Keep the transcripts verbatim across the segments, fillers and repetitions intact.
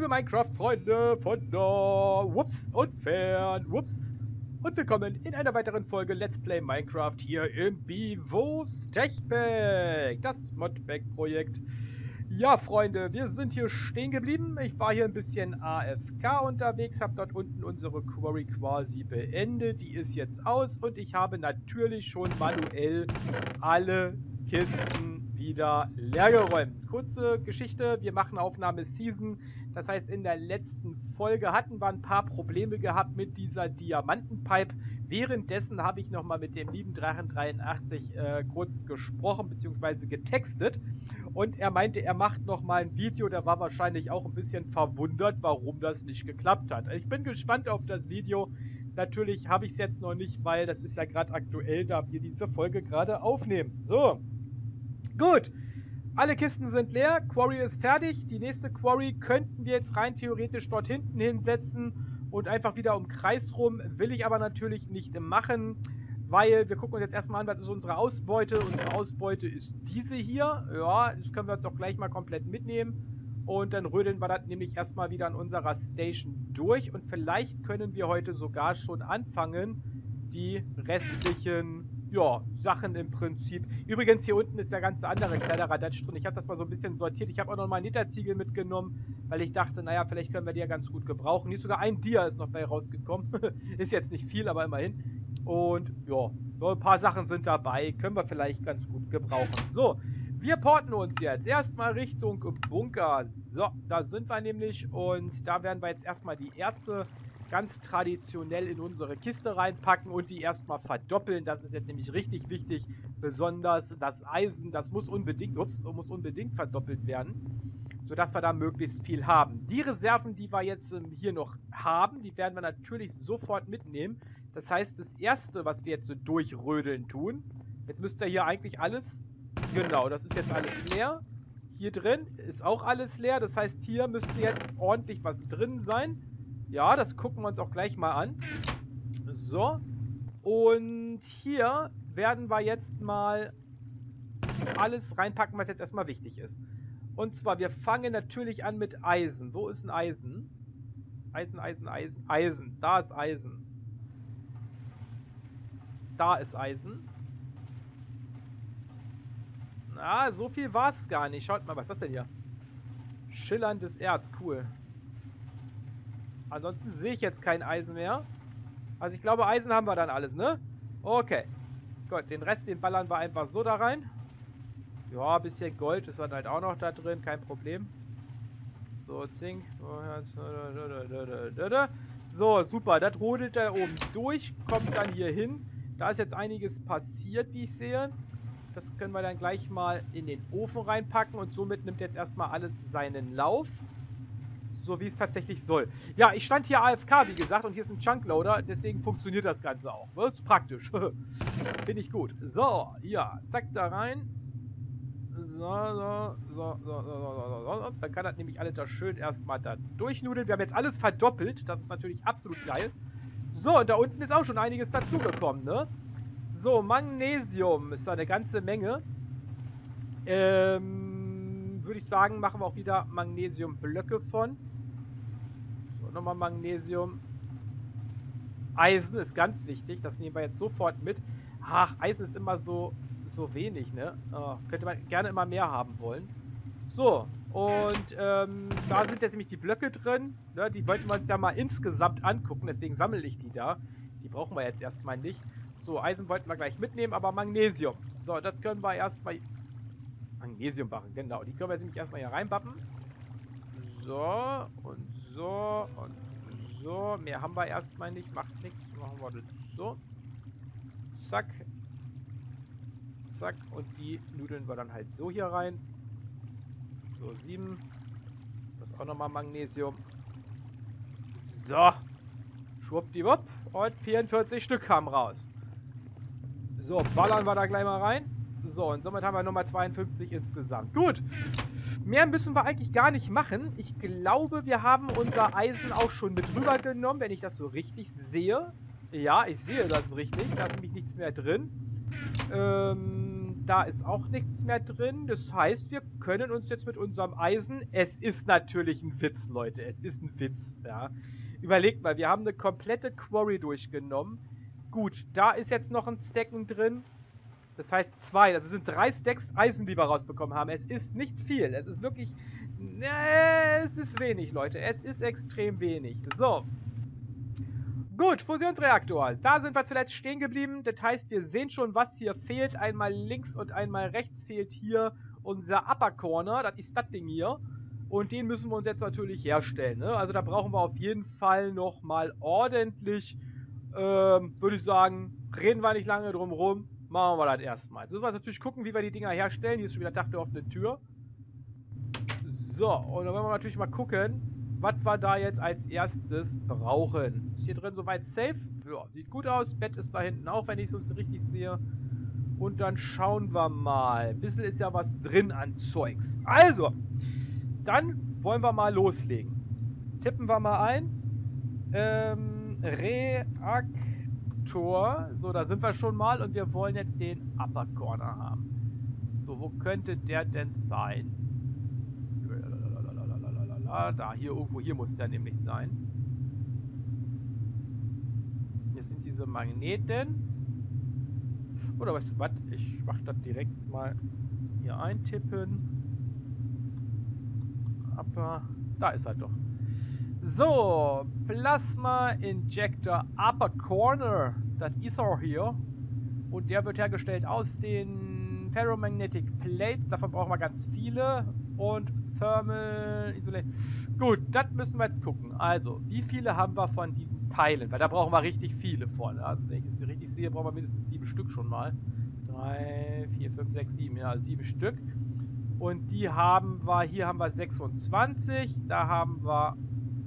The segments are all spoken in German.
liebe Minecraft-Freunde von da, Whoops und fern, Whoops und willkommen in einer weiteren Folge Let's Play Minecraft hier im Bivos Techpack, das Modpack-Projekt. Ja, Freunde, wir sind hier stehen geblieben. Ich war hier ein bisschen A F K unterwegs, habe dort unten unsere Quarry quasi beendet. Die ist jetzt aus und ich habe natürlich schon manuell alle Kisten wieder leergeräumt. Kurze Geschichte, wir machen Aufnahme Season. Das heißt, in der letzten Folge hatten wir ein paar Probleme gehabt mit dieser Diamantenpipe. Währenddessen habe ich nochmal mit dem lieben Drachen dreiundachtzig äh, kurz gesprochen bzw. getextet. Und er meinte, er macht nochmal ein Video. Der war wahrscheinlich auch ein bisschen verwundert, warum das nicht geklappt hat. Ich bin gespannt auf das Video. Natürlich habe ich es jetzt noch nicht, weil das ist ja gerade aktuell, da wir diese Folge gerade aufnehmen. So, gut. Alle Kisten sind leer, Quarry ist fertig. Die nächste Quarry könnten wir jetzt rein theoretisch dort hinten hinsetzen und einfach wieder um Kreis rum. Will ich aber natürlich nicht machen, weil wir gucken uns jetzt erstmal an, was ist unsere Ausbeute. Unsere Ausbeute ist diese hier. Ja, das können wir jetzt auch gleich mal komplett mitnehmen. Und dann rödeln wir das nämlich erstmal wieder an unserer Station durch. Und vielleicht können wir heute sogar schon anfangen, die restlichen... ja, Sachen im Prinzip. Übrigens, hier unten ist der ganze andere Kleiderradatsch drin. Ich habe das mal so ein bisschen sortiert. Ich habe auch noch mal einen Nitterziegel mitgenommen, weil ich dachte, naja, vielleicht können wir die ja ganz gut gebrauchen. Hier ist sogar ein Dia ist noch bei rausgekommen. Ist jetzt nicht viel, aber immerhin. Und ja, so ein paar Sachen sind dabei. Können wir vielleicht ganz gut gebrauchen. So, wir porten uns jetzt erstmal Richtung Bunker. So, da sind wir nämlich. Und da werden wir jetzt erstmal die Erze ganz traditionell in unsere Kiste reinpacken und die erstmal verdoppeln. Das ist jetzt nämlich richtig wichtig. Besonders das Eisen, das muss unbedingt, ups, muss unbedingt verdoppelt werden, sodass wir da möglichst viel haben. Die Reserven, die wir jetzt ähm, hier noch haben, die werden wir natürlich sofort mitnehmen. Das heißt, das Erste, was wir jetzt so durchrödeln tun, jetzt müsste hier eigentlich alles, genau, das ist jetzt alles leer. Hier drin ist auch alles leer. Das heißt, hier müsste jetzt ordentlich was drin sein. Ja, das gucken wir uns auch gleich mal an. So. Und hier werden wir jetzt mal alles reinpacken, was jetzt erstmal wichtig ist. Und zwar, wir fangen natürlich an mit Eisen. Wo ist ein Eisen? Eisen, Eisen, Eisen. Eisen. Da ist Eisen. Da ist Eisen. Na, so viel war es gar nicht. Schaut mal, was ist das denn hier? Schillerndes Erz. Cool. Ansonsten sehe ich jetzt kein Eisen mehr. Also ich glaube, Eisen haben wir dann alles, ne? Okay. Gut, den Rest, den ballern wir einfach so da rein. Ja, ein bisschen Gold ist dann halt auch noch da drin, kein Problem. So, Zink. So, super, das rodelt da oben durch, kommt dann hier hin. Da ist jetzt einiges passiert, wie ich sehe. Das können wir dann gleich mal in den Ofen reinpacken und somit nimmt jetzt erstmal alles seinen Lauf. So wie es tatsächlich soll. Ja, ich stand hier A F K, wie gesagt, und hier ist ein Chunkloader, deswegen funktioniert das Ganze auch. Das ist praktisch. Finde ich gut. So, ja, zack, da rein. So, so, so, so, so, so, so, so. Dann kann das nämlich alles da schön erstmal da durchnudeln. Wir haben jetzt alles verdoppelt, das ist natürlich absolut geil. So, und da unten ist auch schon einiges dazugekommen, ne? So, Magnesium ist da eine ganze Menge. Ähm, würde ich sagen, machen wir auch wieder Magnesiumblöcke von. Nochmal Magnesium. Eisen ist ganz wichtig. Das nehmen wir jetzt sofort mit. Ach, Eisen ist immer so, so wenig, ne? Oh, könnte man gerne immer mehr haben wollen. So, und ähm, da sind jetzt nämlich die Blöcke drin. Ne? Die wollten wir uns ja mal insgesamt angucken. Deswegen sammle ich die da. Die brauchen wir jetzt erstmal nicht. So, Eisen wollten wir gleich mitnehmen, aber Magnesium. So, das können wir erstmal... Magnesiumbarren, genau. Die können wir jetzt nämlich erstmal hier reinbappen. So, und so, und so. Mehr haben wir erstmal nicht. Macht nichts. Machen wir das so. Zack. Zack. Und die nudeln wir dann halt so hier rein. So, sieben. Das ist auch nochmal Magnesium. So. Schwuppdiwupp. Und vierundvierzig Stück kamen raus. So, ballern wir da gleich mal rein. So, und somit haben wir Nummer zweiundfünfzig insgesamt. Gut. Mehr müssen wir eigentlich gar nicht machen. Ich glaube, wir haben unser Eisen auch schon mit rübergenommen, wenn ich das so richtig sehe. Ja, ich sehe das richtig. Da ist nämlich nichts mehr drin. Ähm, Da ist auch nichts mehr drin. Das heißt, wir können uns jetzt mit unserem Eisen... Es ist natürlich ein Witz, Leute. Es ist ein Witz, ja. Überlegt mal, wir haben eine komplette Quarry durchgenommen. Gut, da ist jetzt noch ein Stacken drin. Das heißt zwei. Das sind drei Stacks Eisen, die wir rausbekommen haben. Es ist nicht viel. Es ist wirklich... Nee, es ist wenig, Leute. Es ist extrem wenig. So. Gut, Fusionsreaktor. Da sind wir zuletzt stehen geblieben. Das heißt, wir sehen schon, was hier fehlt. Einmal links und einmal rechts fehlt hier unser Upper Corner. Das ist das Ding hier. Und den müssen wir uns jetzt natürlich herstellen. Ne? Also da brauchen wir auf jeden Fall nochmal ordentlich, ähm, würde ich sagen, reden wir nicht lange drum rum. Machen wir das erstmal. Jetzt müssen wir jetzt natürlich gucken, wie wir die Dinger herstellen. Hier ist schon wieder Dach der offenen Tür. So, und dann wollen wir natürlich mal gucken, was wir da jetzt als erstes brauchen. Ist hier drin soweit safe? Ja, sieht gut aus. Bett ist da hinten auch, wenn ich es so richtig sehe. Und dann schauen wir mal. Ein bisschen ist ja was drin an Zeugs. Also, dann wollen wir mal loslegen. Tippen wir mal ein. Ähm, Reaktor. So, da sind wir schon mal und wir wollen jetzt den Upper Corner haben. So, wo könnte der denn sein? Da, hier irgendwo, hier muss der nämlich sein. Hier sind diese Magneten. Oder weißt du was? Ich mach das direkt mal hier eintippen. Upper. Da ist er doch. So, Plasma Injector Upper Corner. Das ist er hier. Und der wird hergestellt aus den Ferromagnetic Plates. Davon brauchen wir ganz viele. Und Thermal Isolate. Gut, das müssen wir jetzt gucken. Also, wie viele haben wir von diesen Teilen? Weil da brauchen wir richtig viele von. Also, wenn ich das richtig sehe, brauchen wir mindestens sieben Stück schon mal. Drei, vier, fünf, sechs, sieben. Ja, sieben Stück. Und die haben wir, hier haben wir sechsundzwanzig. Da haben wir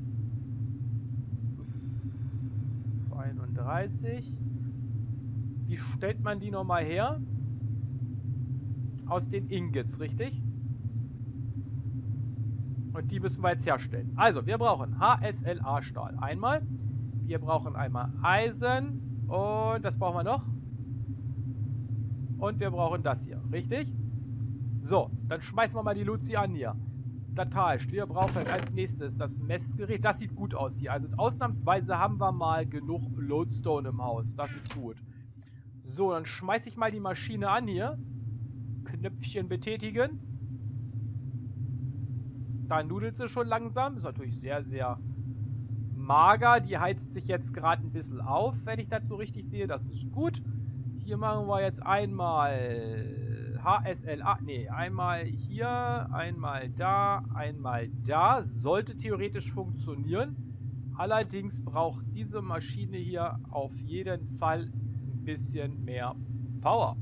einunddreißig. Wie stellt man die nochmal her? Aus den Ingots, richtig? Und die müssen wir jetzt herstellen. Also, wir brauchen H S L A-Stahl einmal. Wir brauchen einmal Eisen. Und was brauchen wir noch? Und wir brauchen das hier, richtig? So, dann schmeißen wir mal die Luzi an hier. Das heißt, wir brauchen als nächstes das Messgerät. Das sieht gut aus hier. Also ausnahmsweise haben wir mal genug Lodestone im Haus. Das ist gut. So, dann schmeiße ich mal die Maschine an hier. Knöpfchen betätigen. Da nudelt sie schon langsam. Ist natürlich sehr, sehr mager. Die heizt sich jetzt gerade ein bisschen auf, wenn ich das so richtig sehe. Das ist gut. Hier machen wir jetzt einmal H S L A. Ne, einmal hier, einmal da, einmal da. Sollte theoretisch funktionieren. Allerdings braucht diese Maschine hier auf jeden Fall ein bisschen mehr Power.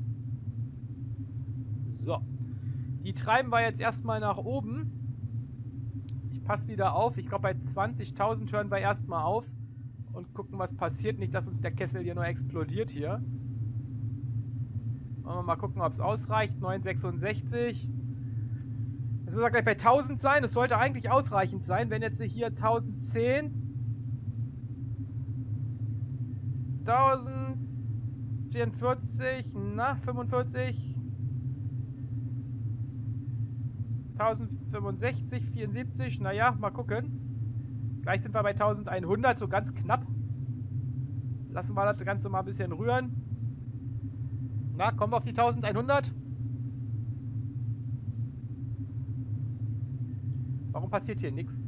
So. Die treiben wir jetzt erstmal nach oben. Pass wieder auf. Ich glaube, bei zwanzigtausend hören wir erstmal auf und gucken, was passiert. Nicht, dass uns der Kessel hier nur explodiert hier. Wollen wir mal gucken, ob es ausreicht. neunhundertsechsundsechzig. Jetzt muss er gleich bei tausend sein. Es sollte eigentlich ausreichend sein, wenn jetzt hier tausendzehn. tausendvierundvierzig. Na, fünfundvierzig. tausendfünfundsechzig, vierundsiebzig, naja, mal gucken. Gleich sind wir bei eintausendeinhundert, so ganz knapp. Lassen wir das Ganze mal ein bisschen rühren. Na, kommen wir auf die eintausendeinhundert? Warum passiert hier nichts?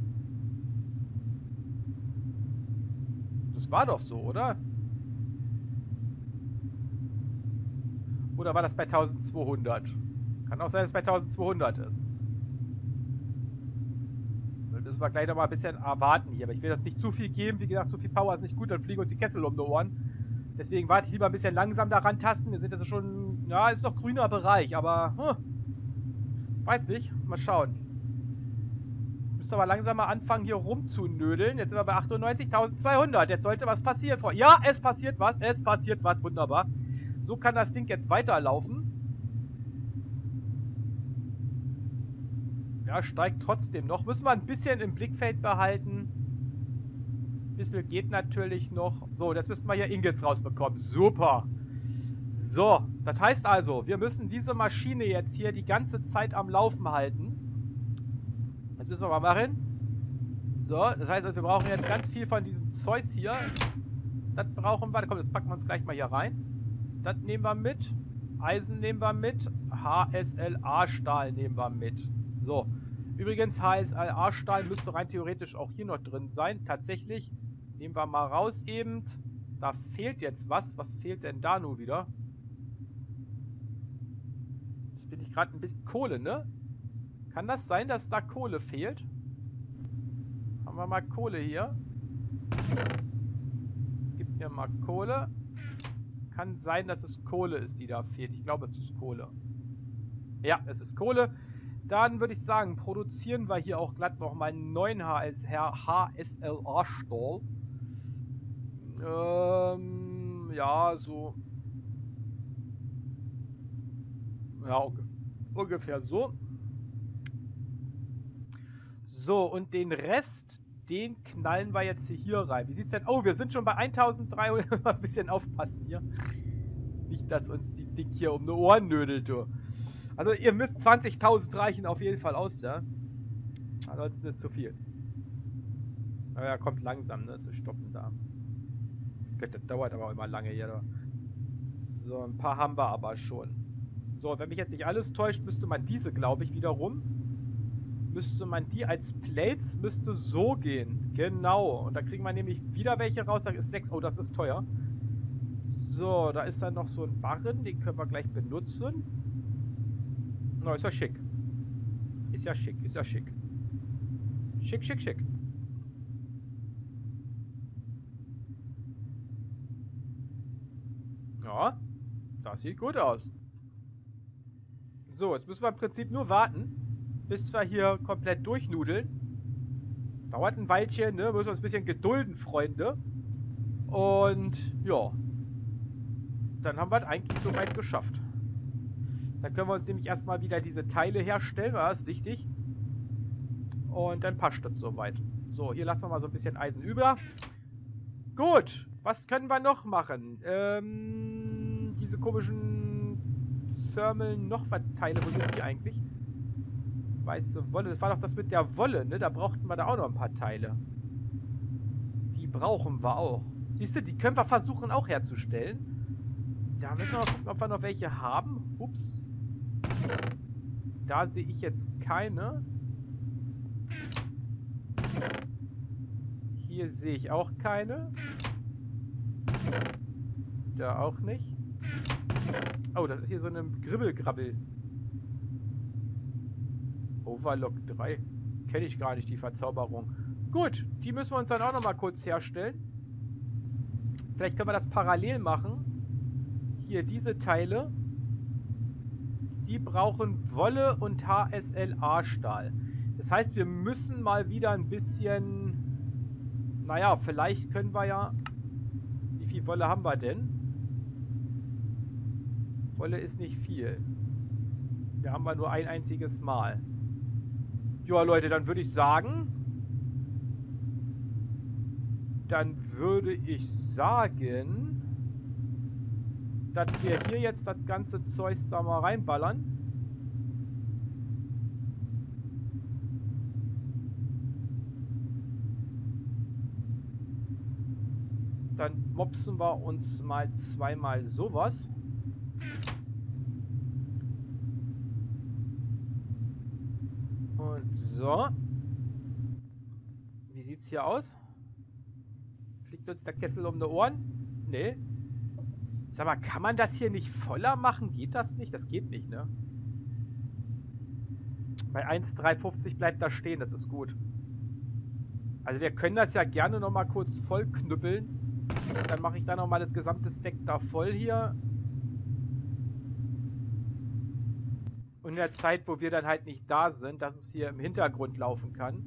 Das war doch so, oder? Oder war das bei eintausendzweihundert? Kann auch sein, dass es bei eintausendzweihundert ist. Müssen wir gleich noch mal ein bisschen erwarten hier. Aber ich will das nicht zu viel geben. Wie gesagt, zu viel Power ist nicht gut, dann fliegen uns die Kessel um die Ohren. Deswegen warte ich lieber ein bisschen langsam daran tasten. Wir sind jetzt schon... Ja, ist noch grüner Bereich, aber... Hm, weiß nicht. Mal schauen. Jetzt müsste aber langsam mal anfangen, hier rumzunödeln. Jetzt sind wir bei achtundneunzigtausendzweihundert. Jetzt sollte was passieren. Ja, es passiert was. Es passiert was. Wunderbar. So kann das Ding jetzt weiterlaufen. Ja, steigt trotzdem noch. Müssen wir ein bisschen im Blickfeld behalten. Ein bisschen geht natürlich noch. So, jetzt müssten wir hier Ingots rausbekommen. Super. So, das heißt also, wir müssen diese Maschine jetzt hier die ganze Zeit am Laufen halten. Das müssen wir mal machen. So, das heißt also, wir brauchen jetzt ganz viel von diesem Zeus hier. Das brauchen wir. Komm, das packen wir uns gleich mal hier rein. Das nehmen wir mit. Eisen nehmen wir mit. H S L A-Stahl nehmen wir mit. So. Übrigens, H S L A-Stahl müsste rein theoretisch auch hier noch drin sein. Tatsächlich, nehmen wir mal raus eben. Da fehlt jetzt was. Was fehlt denn da nur wieder? Jetzt bin ich gerade ein bisschen... Kohle, ne? Kann das sein, dass da Kohle fehlt? Haben wir mal Kohle hier. Gib mir mal Kohle. Kann sein, dass es Kohle ist, die da fehlt. Ich glaube, es ist Kohle. Ja, es ist Kohle. Dann würde ich sagen, produzieren wir hier auch glatt noch mal einen neuen H S L A-Stahl. Ähm, ja, so. Ja, ungefähr so. So, und den Rest, den knallen wir jetzt hier rein. Wie sieht's denn? Oh, wir sind schon bei eintausenddreihundert. Mal ein bisschen aufpassen hier. Nicht, dass uns die Ding hier um die Ohren nödelt, du. Also, ihr müsst zwanzigtausend reichen auf jeden Fall aus, ja. Ansonsten ist zu viel. Aber ja, kommt langsam, ne, zu stoppen da. Gott, das dauert aber auch immer lange hier, da. So, ein paar haben wir aber schon. So, wenn mich jetzt nicht alles täuscht, müsste man diese, glaube ich, wiederum. Müsste man die als Plates, müsste so gehen. Genau. Und da kriegen wir nämlich wieder welche raus. Da ist sechs. Oh, das ist teuer. So, da ist dann noch so ein Barren. Den können wir gleich benutzen. Na, no, ist ja schick. Ist ja schick, ist ja schick. Schick, schick, schick. Ja, das sieht gut aus. So, jetzt müssen wir im Prinzip nur warten, bis wir hier komplett durchnudeln. Dauert ein Weilchen, ne? Müssen wir uns ein bisschen gedulden, Freunde. Und, ja. Dann haben wir es eigentlich soweit geschafft. Dann können wir uns nämlich erstmal wieder diese Teile herstellen, das ist wichtig. Und dann passt das soweit. So, hier lassen wir mal so ein bisschen Eisen über. Gut, was können wir noch machen? Ähm, diese komischen Thermal noch was Teile, wo sind die eigentlich? Weiße Wolle, das war doch das mit der Wolle, ne? Da brauchten wir da auch noch ein paar Teile. Die brauchen wir auch. Siehst du, die können wir versuchen auch herzustellen. Da müssen wir mal gucken, ob wir noch welche haben. Ups. Da sehe ich jetzt keine. Hier sehe ich auch keine. Da auch nicht. Oh, das ist hier so eine Gribbelgrabbel. Overlock drei. Kenne ich gar nicht, die Verzauberung. Gut, die müssen wir uns dann auch noch mal kurz herstellen. Vielleicht können wir das parallel machen. Hier, diese Teile. Die brauchen Wolle und H S L A-Stahl. Das heißt, wir müssen mal wieder ein bisschen... Naja, vielleicht können wir ja... Wie viel Wolle haben wir denn? Wolle ist nicht viel. Wir haben wir nur ein einziges Mal. Ja, Leute, dann würde ich sagen... Dann würde ich sagen... dass wir hier jetzt das ganze Zeugs da mal reinballern. Dann mopsen wir uns mal zweimal sowas. Und so. Wie sieht's hier aus? Fliegt uns der Kessel um die Ohren? Nee. Sag mal, kann man das hier nicht voller machen? Geht das nicht? Das geht nicht, ne? Bei eins Komma dreihundertfünfzig bleibt das stehen, das ist gut. Also wir können das ja gerne nochmal kurz voll knüppeln. Dann mache ich da nochmal das gesamte Stack da voll hier. Und in der Zeit, wo wir dann halt nicht da sind, dass es hier im Hintergrund laufen kann.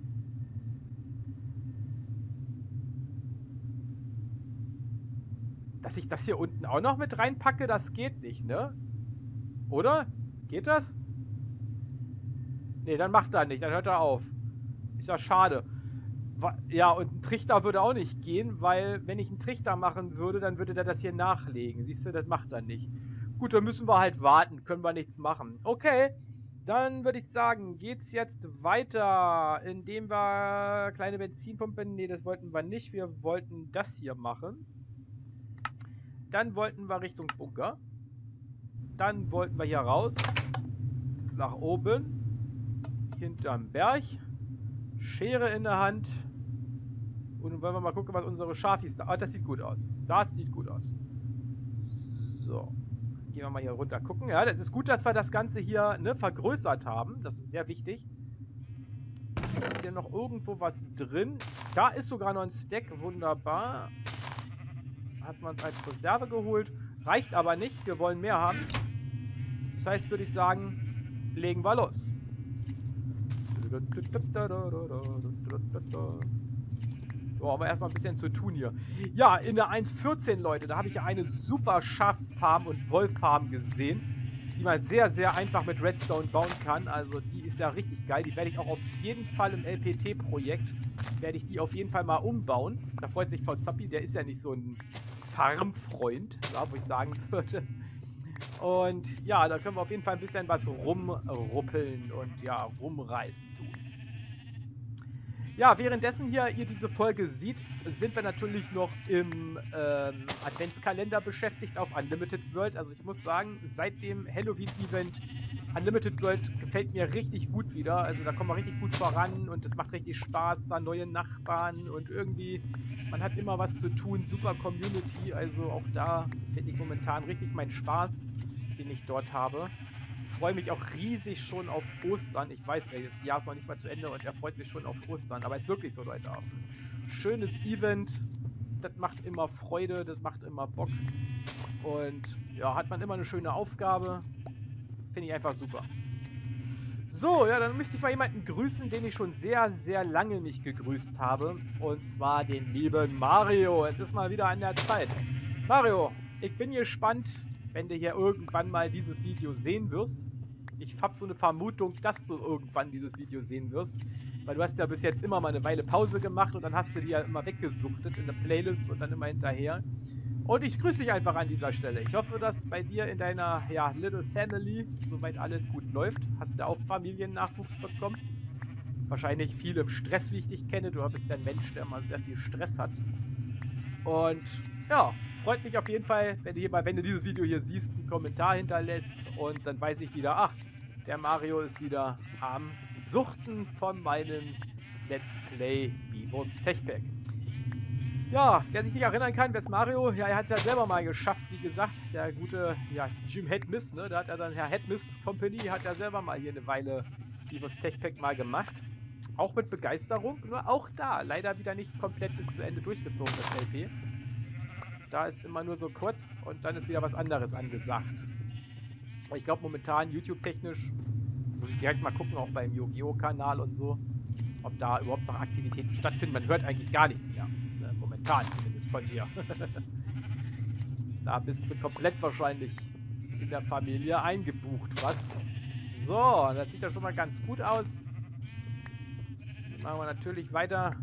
Dass ich das hier unten auch noch mit reinpacke, das geht nicht, ne? Oder? Geht das? Ne, dann macht er nicht, dann hört er auf. Ist ja schade. Ja, und ein Trichter würde auch nicht gehen, weil wenn ich einen Trichter machen würde, dann würde der das hier nachlegen. Siehst du, das macht er nicht. Gut, dann müssen wir halt warten. Können wir nichts machen. Okay, dann würde ich sagen, geht's jetzt weiter, indem wir kleine Benzinpumpe... Ne, das wollten wir nicht. Wir wollten das hier machen. Dann wollten wir Richtung Bunker. Dann wollten wir hier raus. Nach oben. Hinterm Berg. Schere in der Hand. Und dann wollen wir mal gucken, was unsere Schafis da... Ah, das sieht gut aus. Das sieht gut aus. So. Gehen wir mal hier runter gucken. Ja, das ist gut, dass wir das Ganze hier, ne, vergrößert haben. Das ist sehr wichtig. Ist hier noch irgendwo was drin? Da ist sogar noch ein Stack. Wunderbar. Hat man es als Reserve geholt. Reicht aber nicht. Wir wollen mehr haben. Das heißt, würde ich sagen, legen wir los. So, aber erstmal ein bisschen zu tun hier. Ja, in der eins vierzehn, Leute, da habe ich ja eine super Schafsfarm und Wollfarm gesehen, die man sehr, sehr einfach mit Redstone bauen kann. Also die ist ja richtig geil. Die werde ich auch auf jeden Fall im L P T-Projekt, werde ich die auf jeden Fall mal umbauen. Da freut sich Frau Zappi, der ist ja nicht so ein Farmfreund, ja, wo ich sagen würde. Und ja, da können wir auf jeden Fall ein bisschen was rumruppeln und ja, rumreißen tun. Ja, währenddessen hier ihr diese Folge seht, sind wir natürlich noch im ähm, Adventskalender beschäftigt auf Unlimited World. Also ich muss sagen, seit dem Halloween-Event Unlimited World gefällt mir richtig gut wieder. Also da kommen wir richtig gut voran und es macht richtig Spaß, da neue Nachbarn und irgendwie, man hat immer was zu tun, super Community. Also auch da finde ich momentan richtig meinen Spaß, den ich dort habe. Ich freue mich auch riesig schon auf Ostern. Ich weiß, ey, das Jahr ist noch nicht mal zu Ende und er freut sich schon auf Ostern. Aber es ist wirklich so, Leute. Schönes Event. Das macht immer Freude, das macht immer Bock. Und ja, hat man immer eine schöne Aufgabe. Finde ich einfach super. So, ja, dann möchte ich mal jemanden grüßen, den ich schon sehr, sehr lange nicht gegrüßt habe. Und zwar den lieben Mario. Es ist mal wieder an der Zeit. Mario, ich bin gespannt, wenn du hier irgendwann mal dieses Video sehen wirst. Ich habe so eine Vermutung, dass du irgendwann dieses Video sehen wirst. Weil du hast ja bis jetzt immer mal eine Weile Pause gemacht und dann hast du die ja immer weggesuchtet in der Playlist und dann immer hinterher. Und ich grüße dich einfach an dieser Stelle. Ich hoffe, dass bei dir in deiner, ja, Little Family soweit alles gut läuft. Hast du auch Familiennachwuchs bekommen? Wahrscheinlich viel im Stress, wie ich dich kenne. Du bist ja ein Mensch, der mal sehr viel Stress hat. Und ja, freut mich auf jeden Fall, wenn du hier mal, wenn du dieses Video hier siehst, einen Kommentar hinterlässt und dann weiß ich wieder, ach, der Mario ist wieder am Suchten von meinem Let's Play Bivos Techpack. Ja, wer sich nicht erinnern kann, wer ist Mario? Ja, er hat es ja selber mal geschafft, wie gesagt, der gute, ja, Jim Headmiss, ne, da hat er dann, Herr Headmiss Company, hat er selber mal hier eine Weile Bivos Techpack mal gemacht. Auch mit Begeisterung, nur auch da, leider wieder nicht komplett bis zu Ende durchgezogen, das L P. Da ist immer nur so kurz und dann ist wieder was anderes angesagt. Ich glaube momentan YouTube-technisch muss ich direkt mal gucken, auch beim Yu-Gi-Oh! Kanal und so, ob da überhaupt noch Aktivitäten stattfinden. Man hört eigentlich gar nichts mehr. Ne? Momentan zumindest von dir. Da bist du komplett wahrscheinlich in der Familie eingebucht, was? So, das sieht ja schon mal ganz gut aus. Machen wir natürlich weiter.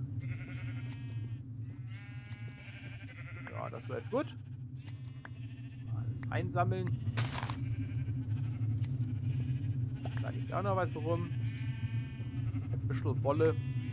Ja, das wird gut. Alles einsammeln. Da liegt auch noch was rum. Ein bisschen Wolle.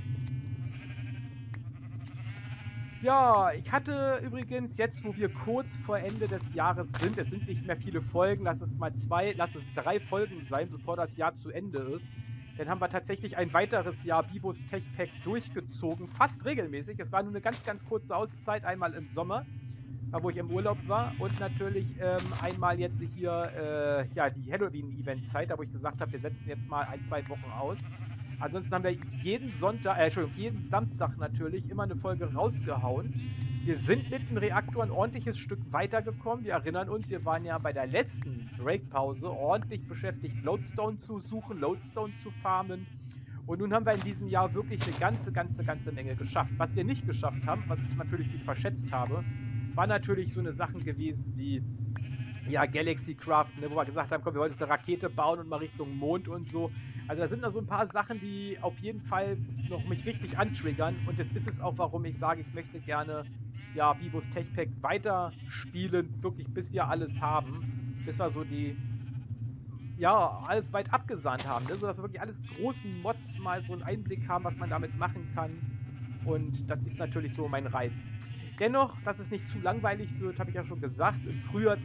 Ja, ich hatte übrigens jetzt, wo wir kurz vor Ende des Jahres sind, es sind nicht mehr viele Folgen, lass es mal zwei, lass es drei Folgen sein, bevor das Jahr zu Ende ist. Dann haben wir tatsächlich ein weiteres Jahr Bivos Techpack durchgezogen, fast regelmäßig. Es war nur eine ganz, ganz kurze Auszeit, einmal im Sommer, da wo ich im Urlaub war und natürlich ähm, einmal jetzt hier äh, ja, die Halloween-Event-Zeit, da wo ich gesagt habe, wir setzen jetzt mal ein, zwei Wochen aus. Ansonsten haben wir jeden Sonntag, äh, Entschuldigung, jeden Samstag natürlich immer eine Folge rausgehauen. Wir sind mit dem Reaktor ein ordentliches Stück weitergekommen. Wir erinnern uns, wir waren ja bei der letzten Breakpause ordentlich beschäftigt, Lodestone zu suchen, Lodestone zu farmen. Und nun haben wir in diesem Jahr wirklich eine ganze, ganze, ganze Menge geschafft. Was wir nicht geschafft haben, was ich natürlich nicht verschätzt habe, war natürlich so eine Sachen gewesen wie ja, Galaxy Craft, ne, wo wir gesagt haben, komm, wir wollen jetzt eine Rakete bauen und mal Richtung Mond und so. Also da sind noch so ein paar Sachen, die auf jeden Fall noch mich richtig antriggern. Und das ist es auch, warum ich sage, ich möchte gerne ja, Bivos Techpack weiter spielen, wirklich bis wir alles haben. bis wir so die, ja, alles weit abgesahnt haben, ne? Sodass wir wirklich alles großen Mods mal so einen Einblick haben, was man damit machen kann. Und das ist natürlich so mein Reiz. Dennoch, dass es nicht zu langweilig wird, habe ich ja schon gesagt, im Frühjahr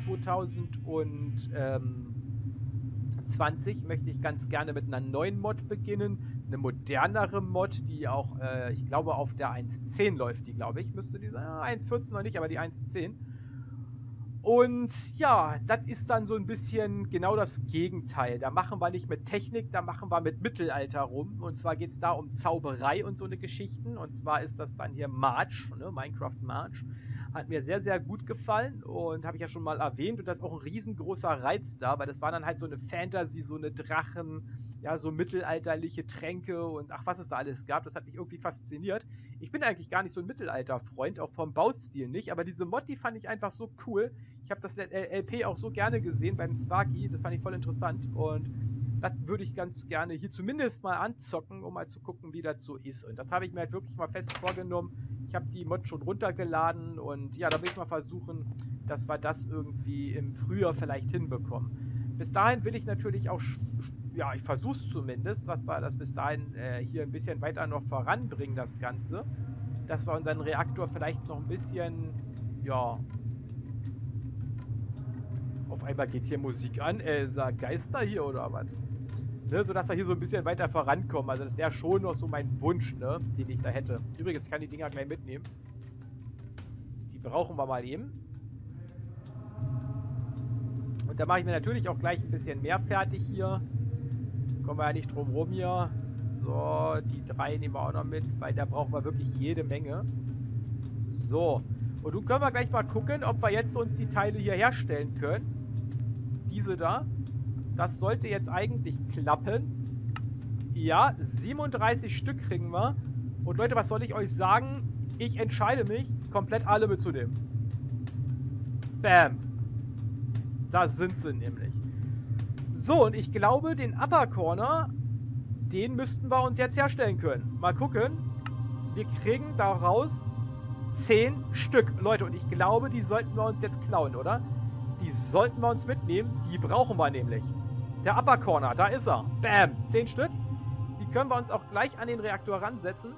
zweitausendzwanzig möchte ich ganz gerne mit einer neuen Mod beginnen. Eine modernere Mod, die auch, äh, ich glaube, auf der eins Punkt zehn läuft, die, glaube ich. Müsste die sein, ja, eins Punkt vierzehn noch nicht, aber die eins Punkt zehn. Und ja, das ist dann so ein bisschen genau das Gegenteil. Da machen wir nicht mit Technik, da machen wir mit Mittelalter rum. Und zwar geht es da um Zauberei und so eine Geschichten. Und zwar ist das dann hier March, ne? Minecraft March. Hat mir sehr, sehr gut gefallen und habe ich ja schon mal erwähnt. Und das ist auch ein riesengroßer Reiz da, weil das war dann halt so eine Fantasy, so eine Drachen, ja, so mittelalterliche Tränke und ach, was es da alles gab. Das hat mich irgendwie fasziniert. Ich bin eigentlich gar nicht so ein Mittelalter-Freund, auch vom Baustil nicht, aber diese Mod, die fand ich einfach so cool. Ich habe das L P auch so gerne gesehen beim Sparky, das fand ich voll interessant und das würde ich ganz gerne hier zumindest mal anzocken, um mal zu gucken, wie das so ist. Und das habe ich mir halt wirklich mal fest vorgenommen. Ich habe die Mod schon runtergeladen und ja, da will ich mal versuchen, dass wir das irgendwie im Frühjahr vielleicht hinbekommen. Bis dahin will ich natürlich auch, ja, ich versuche es zumindest, dass wir das bis dahin äh, hier ein bisschen weiter noch voranbringen, das Ganze. Dass wir unseren Reaktor vielleicht noch ein bisschen, ja, auf einmal geht hier Musik an, äh, sagt Geister hier oder was? Ne, sodass wir hier so ein bisschen weiter vorankommen. Also das wäre schon noch so mein Wunsch, ne, den ich da hätte. Übrigens, ich kann die Dinger gleich mitnehmen. Die brauchen wir mal eben. Und da mache ich mir natürlich auch gleich ein bisschen mehr fertig hier. Kommen wir ja nicht drum rum hier. So, die drei nehmen wir auch noch mit, weil da brauchen wir wirklich jede Menge. So. Und nun können wir gleich mal gucken, ob wir jetzt uns die Teile hier herstellen können. Diese da. Das sollte jetzt eigentlich klappen. Ja, siebenunddreißig Stück kriegen wir. Und Leute, was soll ich euch sagen? Ich entscheide mich, komplett alle mitzunehmen. Bam. Da sind sie nämlich. So, und ich glaube, den Upper Corner, den müssten wir uns jetzt herstellen können. Mal gucken. Wir kriegen daraus zehn Stück. Leute, und ich glaube, die sollten wir uns jetzt klauen, oder? Die sollten wir uns mitnehmen. Die brauchen wir nämlich. Der Upper Corner, da ist er. Bam. zehn Stück. Die können wir uns auch gleich an den Reaktor ransetzen.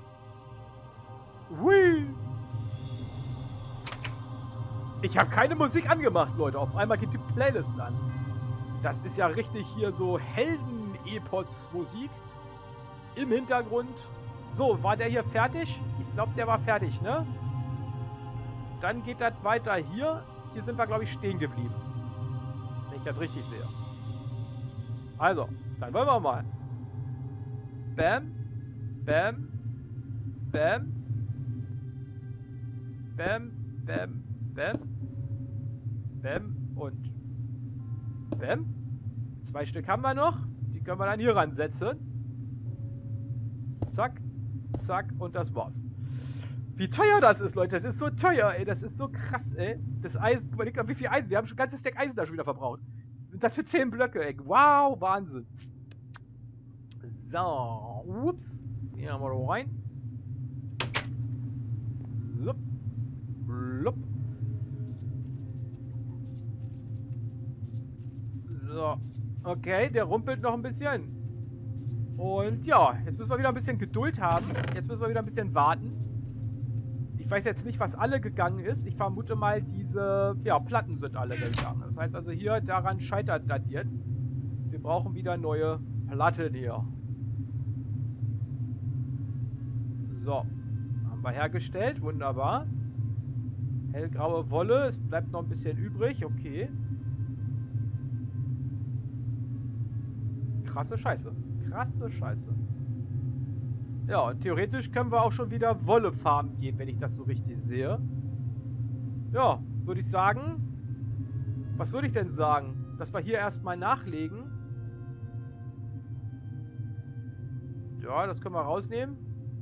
Hui. Ich habe keine Musik angemacht, Leute. Auf einmal geht die Playlist an. Das ist ja richtig hier so Helden-Epos-Musik. Im Hintergrund. So, war der hier fertig? Ich glaube, der war fertig, ne? Dann geht das weiter hier. Hier sind wir, glaube ich, stehen geblieben. Wenn ich das richtig sehe. Also, dann wollen wir mal. Bam. Bam. Bam. Bam. Bam. Bam. Bam. Und Bam. Zwei Stück haben wir noch. Die können wir dann hier ransetzen. Zack. Zack. Und das war's. Wie teuer das ist, Leute. Das ist so teuer, ey. Das ist so krass, ey. Das Eisen. Guck mal, wie viel Eisen. Wir haben schon ein ganzes Stack Eisen da schon wieder verbraucht. Das für zehn Blöcke, ey. Wow, Wahnsinn. So. Ups. Hier haben wir rein. Zup. Blub. So. Okay, der rumpelt noch ein bisschen. Und ja, jetzt müssen wir wieder ein bisschen Geduld haben. Jetzt müssen wir wieder ein bisschen warten. Ich weiß jetzt nicht, was alle gegangen ist. Ich vermute mal, diese ja, Platten sind alle gegangen. Das heißt also hier, daran scheitert das jetzt. Wir brauchen wieder neue Platten hier. So. Haben wir hergestellt. Wunderbar. Hellgraue Wolle. Es bleibt noch ein bisschen übrig. Okay. Krasse Scheiße. Krasse Scheiße. Ja, und theoretisch können wir auch schon wieder Wolle farmen gehen, wenn ich das so richtig sehe. Ja, würde ich sagen. Was würde ich denn sagen? Dass wir hier erstmal nachlegen. Ja, das können wir rausnehmen.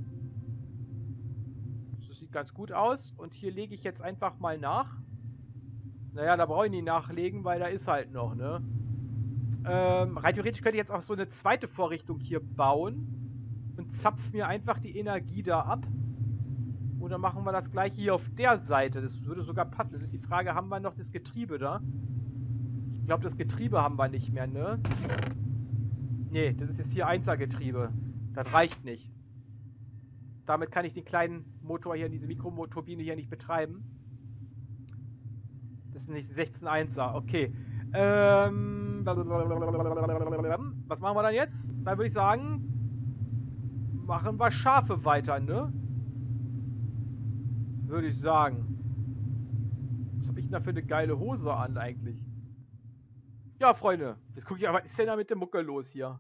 Das sieht ganz gut aus. Und hier lege ich jetzt einfach mal nach. Naja, da brauche ich nicht nachlegen, weil da ist halt noch, ne? Ähm, rein theoretisch könnte ich jetzt auch so eine zweite Vorrichtung hier bauen. Und zapf mir einfach die Energie da ab. Oder machen wir das gleich hier auf der Seite. Das würde sogar passen. Das ist die Frage, haben wir noch das Getriebe da? Ich Ich glaube, das Getriebe haben wir nicht mehr, ne? Ne, das ist das vier Einser Getriebe. Das reicht nicht. Damit kann ich den kleinen Motor hier, diese Mikroturbine hier nicht betreiben. Das ist nicht sechzehn Einser. Okay. Ähm, was machen wir dann jetzt? Dann würde ich sagen, machen wir Schafe weiter, ne? Würde ich sagen. Was habe ich denn da für eine geile Hose an eigentlich? Ja, Freunde. Jetzt gucke ich aber, was ist denn da mit der Mucke los hier?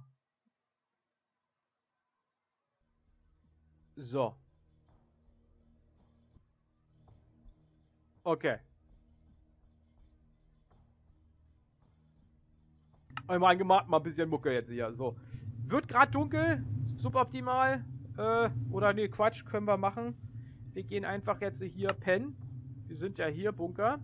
So. Okay. Einmal angemacht, mal ein bisschen Mucke jetzt hier. So. Wird gerade dunkel. Suboptimal. Äh, oder nee, Quatsch, können wir machen. Wir gehen einfach jetzt hier pennen. Wir sind ja hier, Bunker.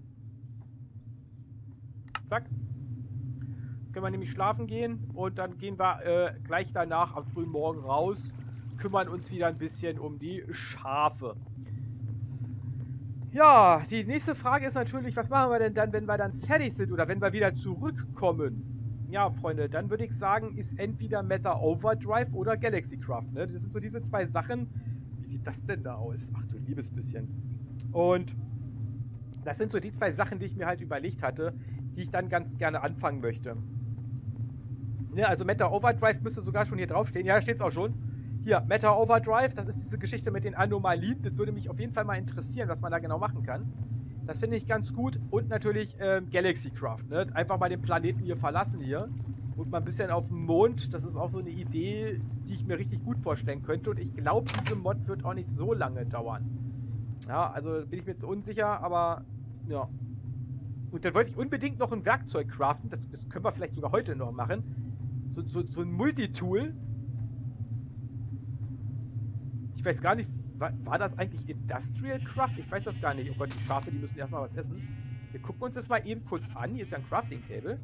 Zack. Können wir nämlich schlafen gehen. Und dann gehen wir äh, gleich danach am frühen Morgen raus. Kümmern uns wieder ein bisschen um die Schafe. Ja, die nächste Frage ist natürlich, was machen wir denn dann, wenn wir dann fertig sind oder wenn wir wieder zurückkommen? Ja, Freunde, dann würde ich sagen, ist entweder Meta Overdrive oder Galaxycraft, ne? Das sind so diese zwei Sachen. Wie sieht das denn da aus? Ach du liebes bisschen. Und das sind so die zwei Sachen, die ich mir halt überlegt hatte, die ich dann ganz gerne anfangen möchte. Ne, also Meta Overdrive müsste sogar schon hier draufstehen. Ja, da steht es auch schon. Hier, Meta Overdrive, das ist diese Geschichte mit den Anomalien. Das würde mich auf jeden Fall mal interessieren, was man da genau machen kann. Das finde ich ganz gut. Und natürlich ähm, Galaxycraft, ne? Einfach mal den Planeten hier verlassen hier. Und mal ein bisschen auf dem Mond. Das ist auch so eine Idee, die ich mir richtig gut vorstellen könnte. Und ich glaube, diese Mod wird auch nicht so lange dauern. Ja, also bin ich mir jetzt unsicher, aber ja. Und dann wollte ich unbedingt noch ein Werkzeug craften. Das, das können wir vielleicht sogar heute noch machen. So, so, so ein Multitool. Ich weiß gar nicht, war, war das eigentlich Industrial Craft? Ich weiß das gar nicht. Oh Gott, die Schafe, die müssen erstmal was essen. Wir gucken uns das mal eben kurz an. Hier ist ja ein Crafting Table.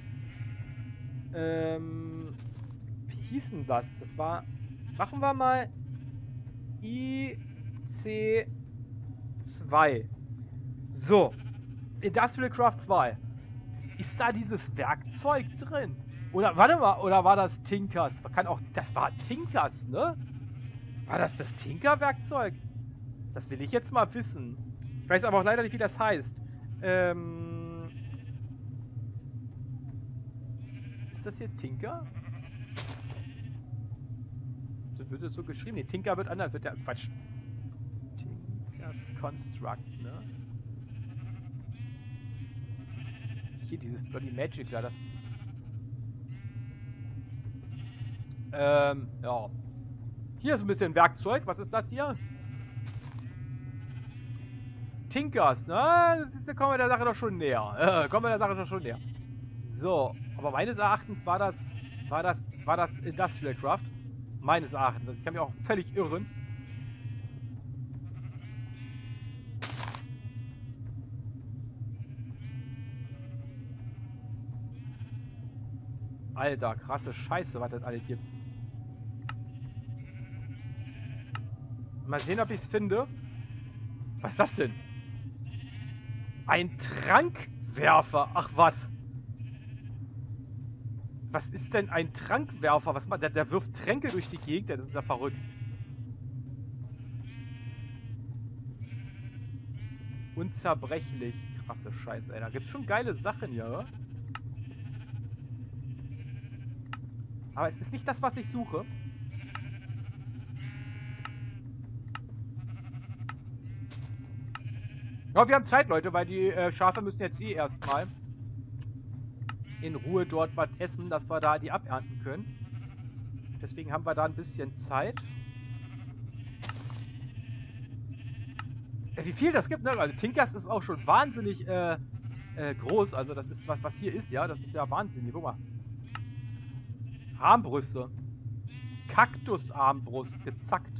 Ähm, wie hieß denn das? Das war, machen wir mal I C zwei. So, Industrial Craft zwei. Ist da dieses Werkzeug drin? Oder, warte mal, oder war das Tinkers? Kann auch, das war Tinkers, ne? War das das Tinker-Werkzeug? Das will ich jetzt mal wissen. Ich weiß aber auch leider nicht, wie das heißt. Ähm... Ist das hier Tinker? Das wird jetzt so geschrieben. Nee, Tinker wird anders. Wird ja Quatsch. Tinkers Construct, ne? Hier dieses Bloody Magic da, das... Ähm, ja. Hier ist ein bisschen Werkzeug. Was ist das hier? Tinkers. Na, das ist, da kommen wir der Sache doch schon näher. Äh, kommen wir der Sache doch schon näher. So, aber meines Erachtens war das, war das, war das Industrial Craft. Meines Erachtens. Also ich kann mich auch völlig irren. Alter, krasse Scheiße, was das alles gibt. Mal sehen, ob ich es finde. Was ist das denn? Ein Trankwerfer. Ach was. Was ist denn ein Trankwerfer? Was macht der? Der wirft Tränke durch die Gegend. Das ist ja verrückt. Unzerbrechlich. Krasse Scheiße, ey. Da gibt es schon geile Sachen hier, oder? Aber es ist nicht das, was ich suche. Ja, wir haben Zeit, Leute, weil die äh, Schafe müssen jetzt eh erstmal in Ruhe dort was essen, dass wir da die abernten können. Deswegen haben wir da ein bisschen Zeit. Ja, wie viel das gibt, ne? Also Tinkers ist auch schon wahnsinnig äh, äh, groß. Also das ist, was, was hier ist, ja, das ist ja wahnsinnig. Guck mal. Armbrüste. Kaktusarmbrust, gezackt.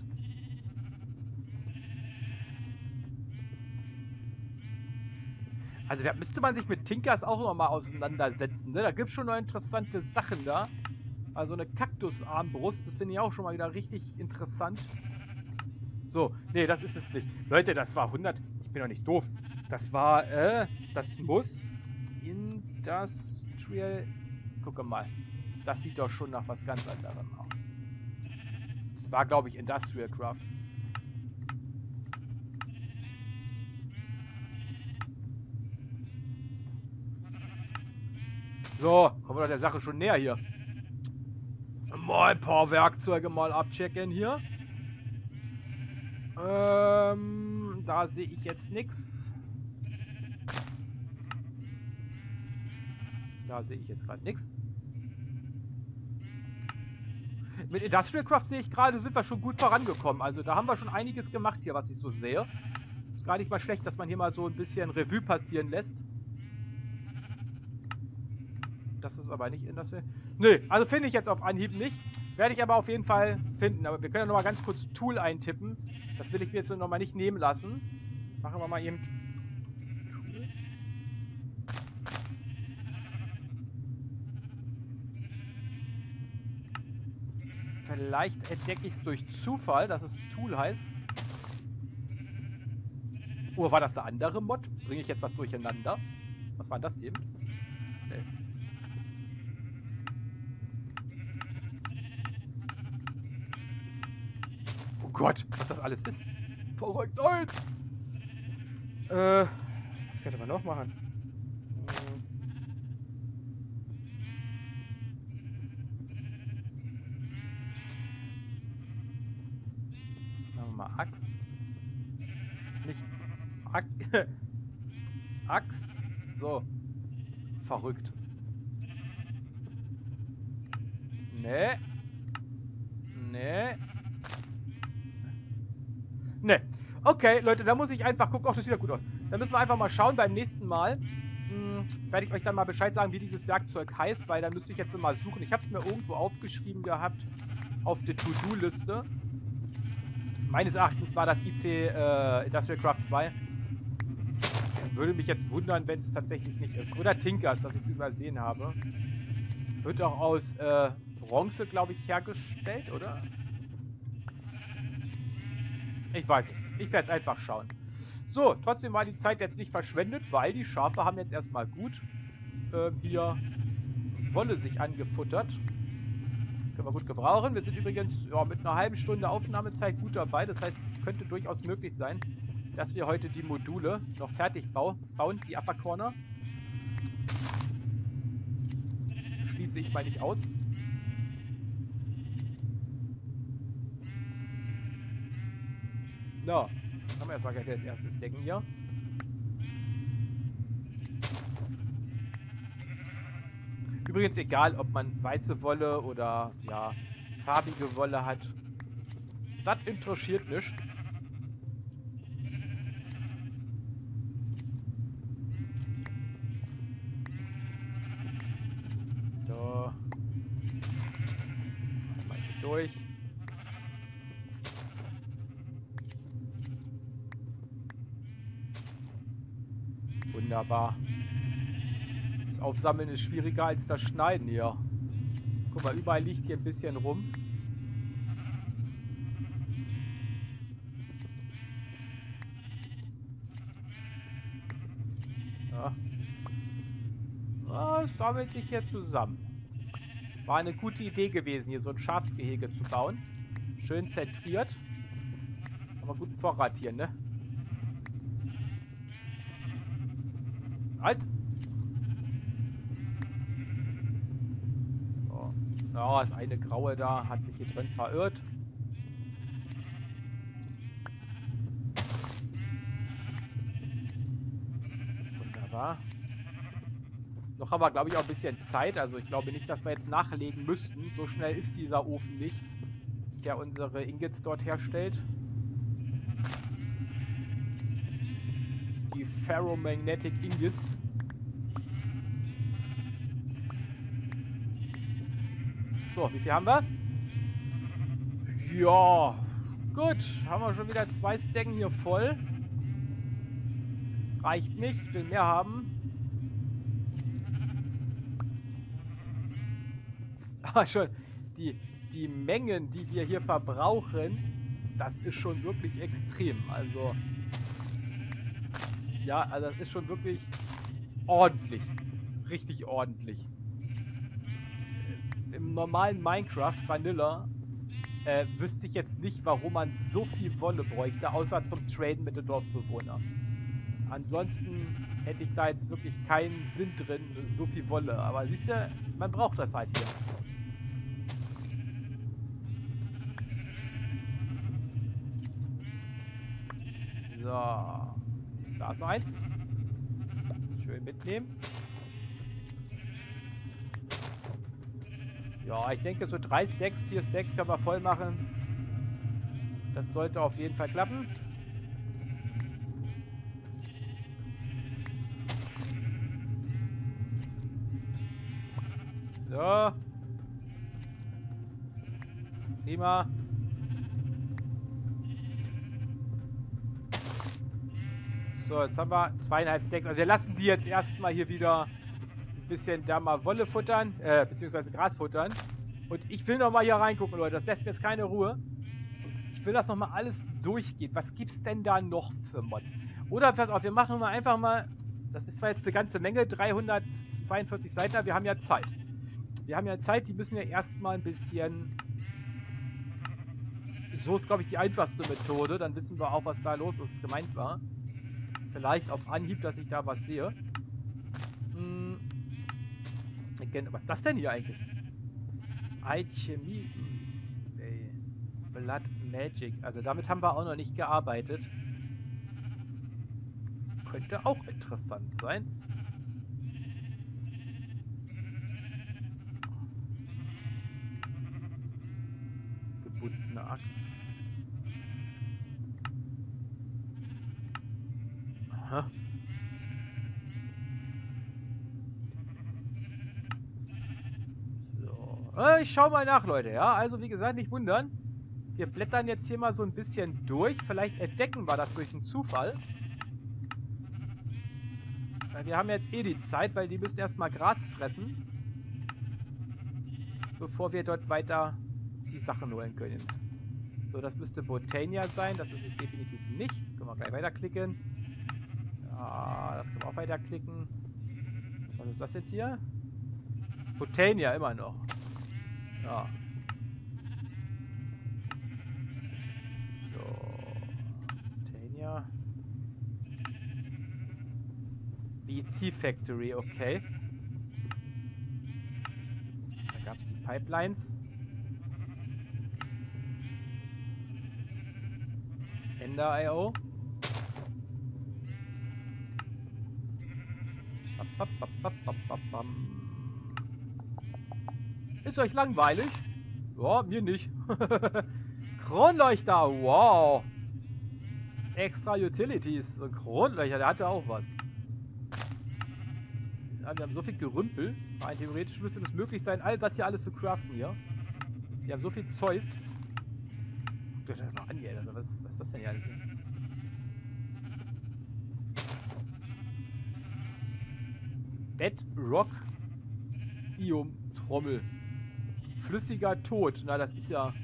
Also da müsste man sich mit Tinkers auch nochmal auseinandersetzen, ne? Da gibt es schon noch interessante Sachen da. Also eine Kaktusarmbrust, das finde ich auch schon mal wieder richtig interessant. So, nee, das ist es nicht. Leute, das war hundert... Ich bin doch nicht doof. Das war, äh, das muss... Industrial Industrial... Gucke mal. Das sieht doch schon nach was ganz anderem aus. Das war, glaube ich, Industrial Craft. So, kommen wir doch der Sache schon näher hier. Mal ein paar Werkzeuge mal abchecken hier. Ähm, da sehe ich jetzt nichts. Da sehe ich jetzt gerade nichts. Mit Industrial Craft sehe ich gerade, sind wir schon gut vorangekommen. Also da haben wir schon einiges gemacht hier, was ich so sehe. Ist gar nicht mal schlecht, dass man hier mal so ein bisschen Revue passieren lässt. Das ist aber nicht Industrial. Nö, also finde ich jetzt auf Anhieb nicht. Werde ich aber auf jeden Fall finden. Aber wir können ja noch mal ganz kurz Tool eintippen. Das will ich mir jetzt noch mal nicht nehmen lassen. Machen wir mal eben Tool. Vielleicht entdecke ich es durch Zufall, dass es Tool heißt. Oh, war das der andere Mod? Bringe ich jetzt was durcheinander? Was war das eben? Nee. Oh Gott, was das alles ist. Verrückt, nein! Äh, was könnte man noch machen? Machen wir mal Axt. Nicht Ak Axt. So. Verrückt. Nee. Nee. Ne. Okay, Leute, da muss ich einfach gucken. Ach, das sieht ja gut aus. Da müssen wir einfach mal schauen. Beim nächsten Mal hm, werde ich euch dann mal Bescheid sagen, wie dieses Werkzeug heißt, weil da müsste ich jetzt mal suchen. Ich habe es mir irgendwo aufgeschrieben gehabt auf der To-Do-Liste. Meines Erachtens war das I C äh, Industrial Craft zwei. Würde mich jetzt wundern, wenn es tatsächlich nicht ist. Oder Tinkers, dass ich es übersehen habe. Wird auch aus äh, Bronze, glaube ich, hergestellt, oder? Ich weiß es. Ich werde es einfach schauen. So, trotzdem war die Zeit jetzt nicht verschwendet, weil die Schafe haben jetzt erstmal gut äh, hier Wolle sich angefuttert. Können wir gut gebrauchen. Wir sind übrigens ja, mit einer halben Stunde Aufnahmezeit gut dabei. Das heißt, es könnte durchaus möglich sein, dass wir heute die Module noch fertig bau bauen, die Upper Corner. Schließe ich mal nicht aus. Na, haben wir erstmal gleich das erste Decken hier. Übrigens egal, ob man weiße Wolle oder ja farbige Wolle hat. Das interessiert nicht. So. Mal hier durch. Wunderbar. Das Aufsammeln ist schwieriger als das Schneiden hier. Guck mal, überall liegt hier ein bisschen rum. Ja. Das sammelt sich hier zusammen. War eine gute Idee gewesen, hier so ein Schafsgehege zu bauen. Schön zentriert. Aber guten Vorrat hier, ne? Halt! So. Ja, ist eine graue da, hat sich hier drin verirrt. Wunderbar. Noch haben wir, glaube ich, auch ein bisschen Zeit. Also ich glaube nicht, dass wir jetzt nachlegen müssten. So schnell ist dieser Ofen nicht, der unsere Ingots dort herstellt. Die Ferromagnetic Ingots. So, wie viel haben wir? Ja, gut. Haben wir schon wieder zwei Stecken hier voll. Reicht nicht, ich will mehr haben. Aber schon, die, die Mengen, die wir hier verbrauchen, das ist schon wirklich extrem. Also, ja, also das ist schon wirklich ordentlich. richtig ordentlich. Im normalen Minecraft Vanilla äh, wüsste ich jetzt nicht, warum man so viel Wolle bräuchte, außer zum Traden mit den Dorfbewohnern. Ansonsten hätte ich da jetzt wirklich keinen Sinn drin, so viel Wolle. Aber siehst du, man braucht das halt hier. So. Da ist noch eins. Schön mitnehmen. Ja, ich denke so drei Stacks, vier Stacks können wir voll machen. Das sollte auf jeden Fall klappen. So. Prima. So, jetzt haben wir zweieinhalb Stacks. Also wir lassen die jetzt erstmal hier wieder ein bisschen da mal Wolle futtern, äh, beziehungsweise Gras futtern. Und ich will noch mal hier reingucken, Leute. Das lässt mir jetzt keine Ruhe. Ich will, dass noch mal alles durchgeht. Was gibt's denn da noch für Mods? Oder pass auf, wir machen mal einfach mal, das ist zwar jetzt eine ganze Menge, dreihundertzweiundvierzig Seiten, aber wir haben ja Zeit. Wir haben ja Zeit, die müssen ja erstmal ein bisschen... So ist, glaube ich, die einfachste Methode. Dann wissen wir auch, was da los ist, gemeint war. Vielleicht auf Anhieb, dass ich da was sehe. Hm. Was ist das denn hier eigentlich? Alchemie. Nee. Blood Magic. Also damit haben wir auch noch nicht gearbeitet. Könnte auch interessant sein. Gebundene Axt. Aha. So. Äh, ich schau mal nach, Leute. Ja, also wie gesagt, nicht wundern. Wir blättern jetzt hier mal so ein bisschen durch. Vielleicht entdecken wir das durch einen Zufall. Weil wir haben jetzt eh die Zeit, weil die müssen erstmal Gras fressen. Bevor wir dort weiter die Sachen holen können. So, das müsste Botania sein. Das ist es definitiv nicht. Können wir gleich weiterklicken. Ja, das können wir auch weiterklicken. Was ist das jetzt hier? Botania immer noch. Ja. So. Botania. B C Factory, okay. Da gab es die Pipelines. Ender I O. Ist euch langweilig? Ja, mir nicht. Kronleuchter, wow. Extra Utilities. So ein Kronleuchter, der hatte auch was. Ja, wir haben so viel Gerümpel. Rein theoretisch müsste es möglich sein, all das hier alles zu craften hier. Wir haben so viel Zeugs. Guckt euch das mal an hier, also was, was ist das denn hier alles? Bedrock Ium Trommel. Flüssiger Tod. Na, das ist ja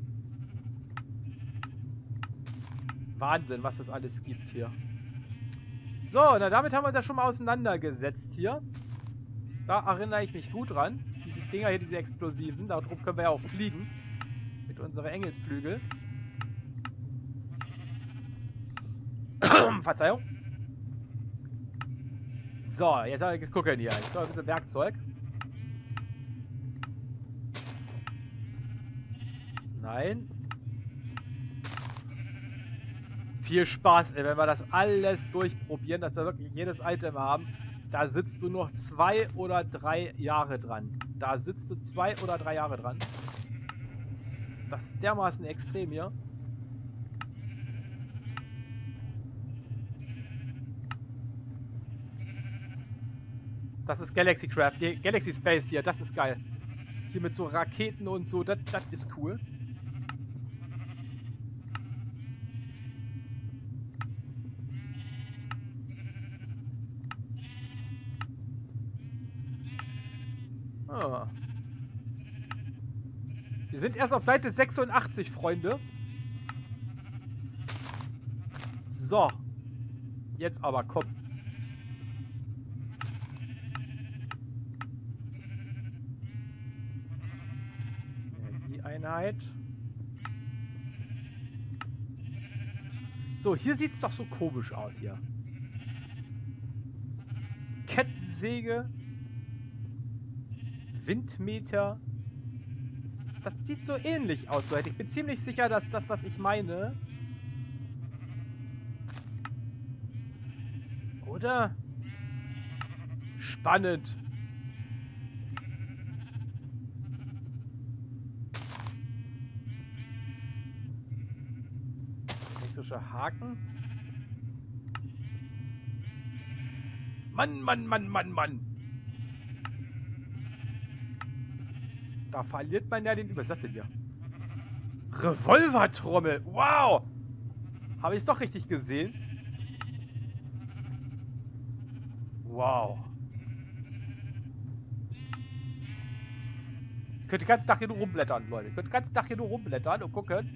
Wahnsinn, was es alles gibt hier. So, na damit haben wir uns ja schon mal auseinandergesetzt hier. Da erinnere ich mich gut dran. Diese Dinger hier, diese explosiven. Darum können wir ja auch fliegen. Mit unseren Engelsflügel. Verzeihung. So, jetzt haben wir gucken hier. Jetzt haben wir ein bisschen Werkzeug. Nein. Viel Spaß, ey, wenn wir das alles durchprobieren, dass wir wirklich jedes Item haben. Da sitzt du noch zwei oder drei Jahre dran. Da sitzt du zwei oder drei Jahre dran. Das ist dermaßen extrem hier. Das ist Galaxy Craft, nee, Galaxy Space hier, das ist geil. Hier mit so Raketen und so, das, das ist cool. Ah. Wir sind erst auf Seite sechsundachtzig, Freunde. So. Jetzt aber, komm. Einheit. So, hier sieht es doch so komisch aus hier. Kettensäge. Windmeter. Das sieht so ähnlich aus, Leute. Ich bin ziemlich sicher, dass das, was ich meine... Oder? Spannend. Elektrischer Haken. Mann, Mann, Mann, Mann, Mann. Da verliert man ja den... Was ist das denn hier? Revolvertrommel. Wow. Habe ich es doch richtig gesehen? Wow. Ich könnte den ganzen Tag hier nur rumblättern, Leute. Ich könnte den ganzen Tag hier nur rumblättern und gucken.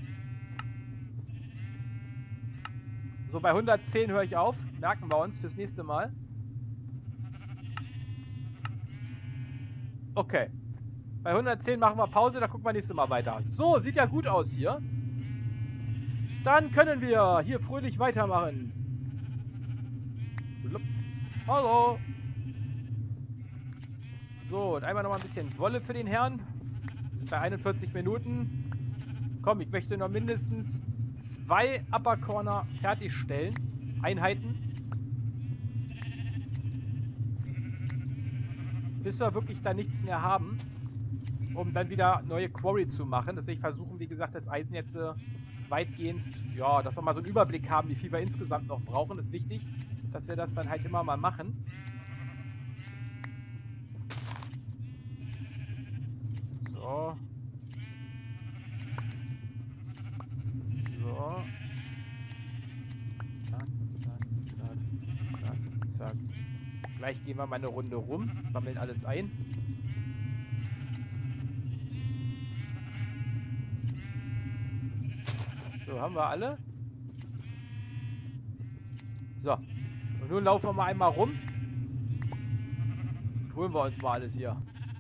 So, bei hundertzehn höre ich auf. Merken wir uns fürs nächste Mal. Okay. Bei hundertzehn machen wir Pause, da gucken wir nächstes Mal weiter. So, sieht ja gut aus hier. Dann können wir hier fröhlich weitermachen. Hallo. So, und einmal noch mal ein bisschen Wolle für den Herrn. Bei einundvierzig Minuten. Komm, ich möchte noch mindestens zwei Upper Corner fertigstellen. Einheiten. Bis wir wirklich da nichts mehr haben. Um dann wieder neue Quarry zu machen. Deswegen versuchen, wie gesagt, das Eisen jetzt äh, weitgehend, ja, dass wir mal so einen Überblick haben, wie viel wir insgesamt noch brauchen. Das ist wichtig, dass wir das dann halt immer mal machen. So. So. Zack, zack, zack, zack, zack. Gleich gehen wir mal eine Runde rum, sammeln alles ein. So, haben wir alle. So. Und nun laufen wir mal einmal rum. Und holen wir uns mal alles hier.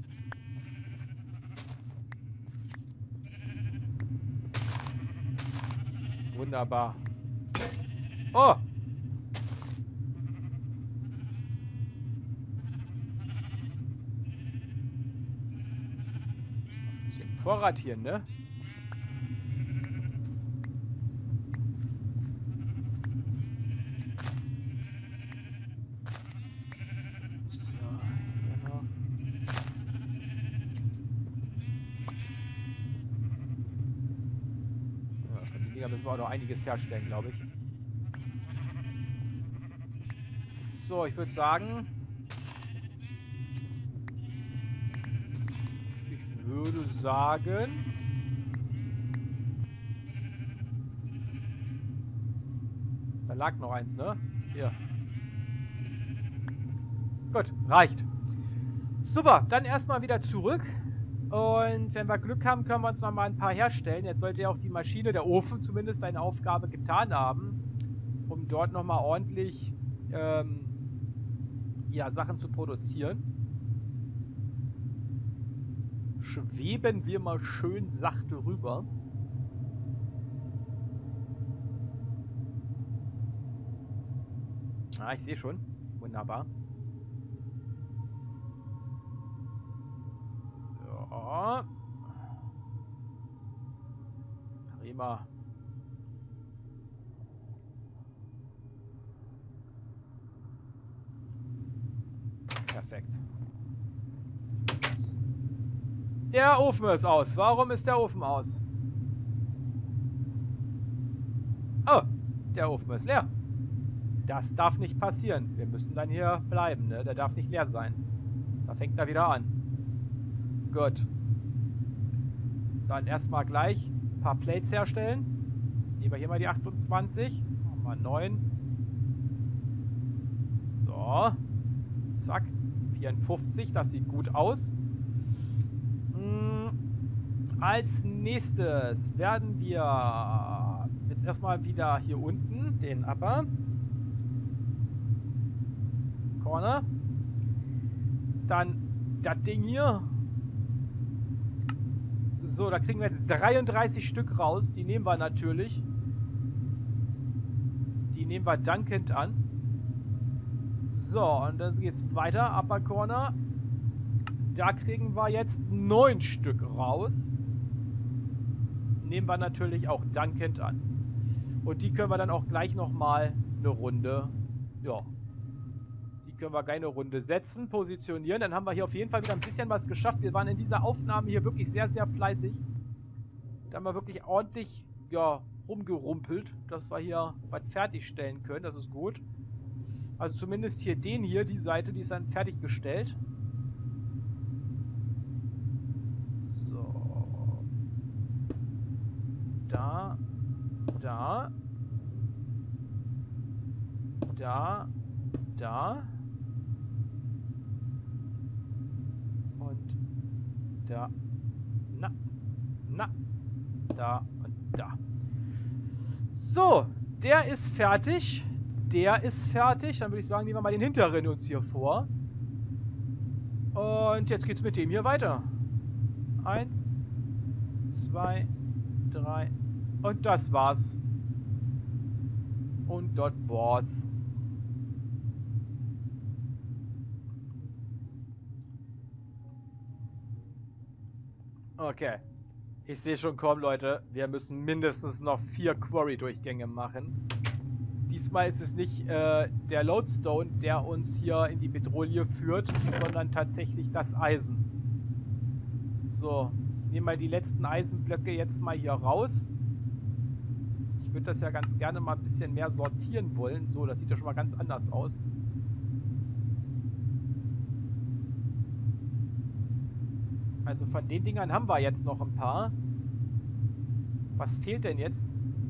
Wunderbar. Oh! Bisschen Vorrat hier, ne? Müssen wir auch noch einiges herstellen, glaube ich. So, ich würde sagen... Ich würde sagen... Da lag noch eins, ne? Hier. Gut, reicht. Super, dann erstmal wieder zurück. Und wenn wir Glück haben, können wir uns noch mal ein paar herstellen. Jetzt sollte ja auch die Maschine, der Ofen zumindest, seine Aufgabe getan haben, um dort noch mal ordentlich ähm, ja, Sachen zu produzieren. Schweben wir mal schön sachte rüber. Ah, ich sehe schon. Wunderbar. Ja. Prima. Perfekt. Der Ofen ist aus. Warum ist der Ofen aus? Oh, der Ofen ist leer. Das darf nicht passieren. Wir müssen dann hier bleiben, ne? Der darf nicht leer sein. Da fängt er wieder an. Gut. Dann erstmal gleich ein paar Plates herstellen. Nehmen wir hier mal die achtundzwanzig. Machen wir neun. So. Zack. vierundfünfzig. Das sieht gut aus. Hm. Als nächstes werden wir jetzt erstmal wieder hier unten den Upper Corner. Dann das Ding hier. So, da kriegen wir jetzt dreiunddreißig Stück raus. Die nehmen wir natürlich. Die nehmen wir dankend an. So, und dann geht's weiter. Upper Corner. Da kriegen wir jetzt neun Stück raus. Nehmen wir natürlich auch dankend an. Und die können wir dann auch gleich nochmal eine Runde, ja, die können wir gleich eine Runde setzen, positionieren. Dann haben wir hier auf jeden Fall wieder ein bisschen was geschafft. Wir waren in dieser Aufnahme hier wirklich sehr, sehr fleißig. Da haben wir wirklich ordentlich, ja, rumgerumpelt, dass wir hier was fertigstellen können. Das ist gut. Also zumindest hier den hier, die Seite, die ist dann fertiggestellt. So. Da. Da. Da. Da. Und da. Na. Na. Da und da. So, der ist fertig. Der ist fertig. Dann würde ich sagen, nehmen wir mal den hinteren uns hier vor. Und jetzt geht's mit dem hier weiter. Eins, zwei, drei. Und das war's. Und dort war's. Okay. Ich sehe schon kaum, Leute. Wir müssen mindestens noch vier Quarry-Durchgänge machen. Diesmal ist es nicht äh, der Lodestone, der uns hier in die Bedrohung führt, sondern tatsächlich das Eisen. So. Ich nehme mal die letzten Eisenblöcke jetzt mal hier raus. Ich würde das ja ganz gerne mal ein bisschen mehr sortieren wollen. So, das sieht ja schon mal ganz anders aus. Also von den Dingern haben wir jetzt noch ein paar. Was fehlt denn jetzt?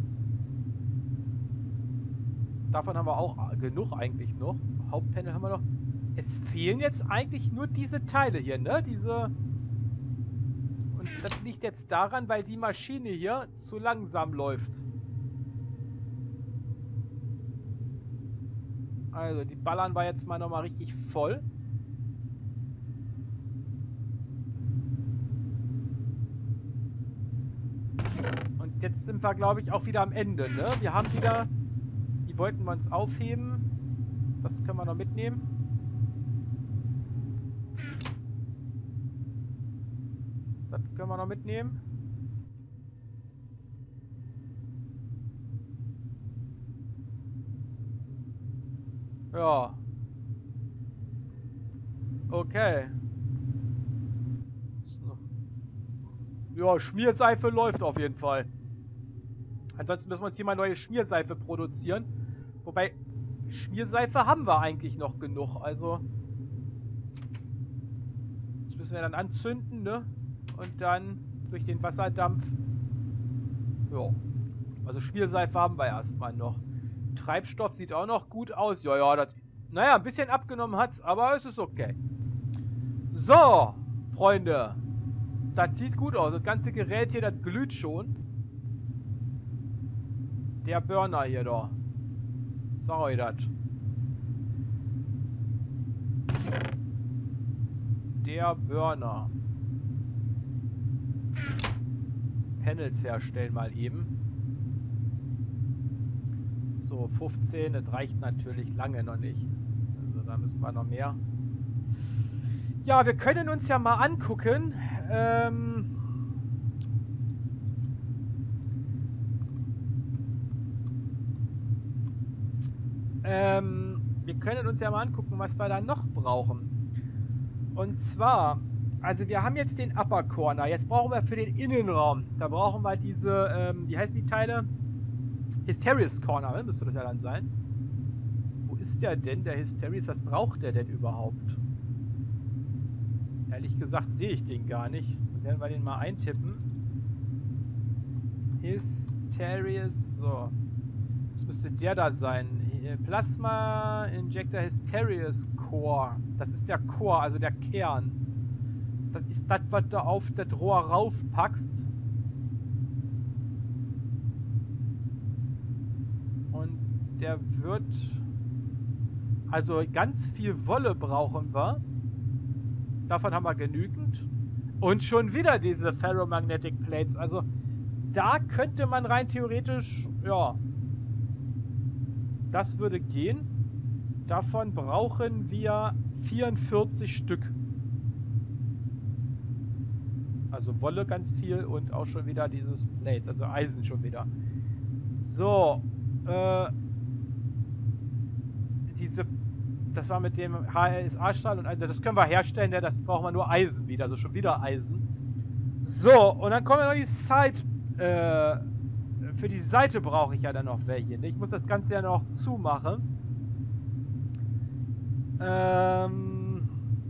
Davon haben wir auch genug eigentlich noch. Hauptpanel haben wir noch. Es fehlen jetzt eigentlich nur diese Teile hier, ne? Diese... Und das liegt jetzt daran, weil die Maschine hier zu langsam läuft. Also, die ballern wir jetzt mal nochmal richtig voll. Und jetzt sind wir, glaube ich, auch wieder am Ende, ne? Wir haben wieder... Die wollten wir uns aufheben. Das können wir noch mitnehmen. Das können wir noch mitnehmen. Ja. Okay. So. Ja, Schmierseife läuft auf jeden Fall. Ansonsten müssen wir uns hier mal neue Schmierseife produzieren. Wobei, Schmierseife haben wir eigentlich noch genug. Also, das müssen wir dann anzünden, ne? Und dann durch den Wasserdampf. Ja. Also Schmierseife haben wir erstmal noch. Treibstoff sieht auch noch gut aus. Ja, ja, das... Naja, ein bisschen abgenommen hat's, aber es ist okay. So, Freunde. Das sieht gut aus. Das ganze Gerät hier, das glüht schon. Der Burner hier da. Sag euch das. Der Burner. Panels herstellen mal eben. So, fünfzehn, das reicht natürlich lange noch nicht. Also da müssen wir noch mehr. Ja, wir können uns ja mal angucken. Ähm... Ähm, wir können uns ja mal angucken, was wir da noch brauchen. Und zwar, also wir haben jetzt den Upper Corner. Jetzt brauchen wir für den Innenraum, da brauchen wir diese, ähm, wie heißen die Teile? Hysterius Corner, ne? Müsste das ja dann sein. Wo ist der denn, der Hysterius? Was braucht der denn überhaupt? Ehrlich gesagt sehe ich den gar nicht. Dann werden wir den mal eintippen. Hysterius, so. Das müsste der da sein. Plasma Injector Hysterius Core. Das ist der Core, also der Kern. Das ist das, was du auf das Rohr raufpackst. Und der wird... Also ganz viel Wolle brauchen wir. Davon haben wir genügend. Und schon wieder diese Ferromagnetic Plates. Also da könnte man rein theoretisch, ja, das würde gehen. Davon brauchen wir vierundvierzig Stück. Also Wolle ganz viel und auch schon wieder dieses Plates, also Eisen schon wieder. So, äh, diese, das war mit dem H L S A-Stahl und also das können wir herstellen, ja, das brauchen wir nur Eisen wieder, also schon wieder Eisen. So, und dann kommen wir noch die Side, äh, für die Seite brauche ich ja dann noch welche. Ich muss das Ganze ja noch zumachen. Ähm,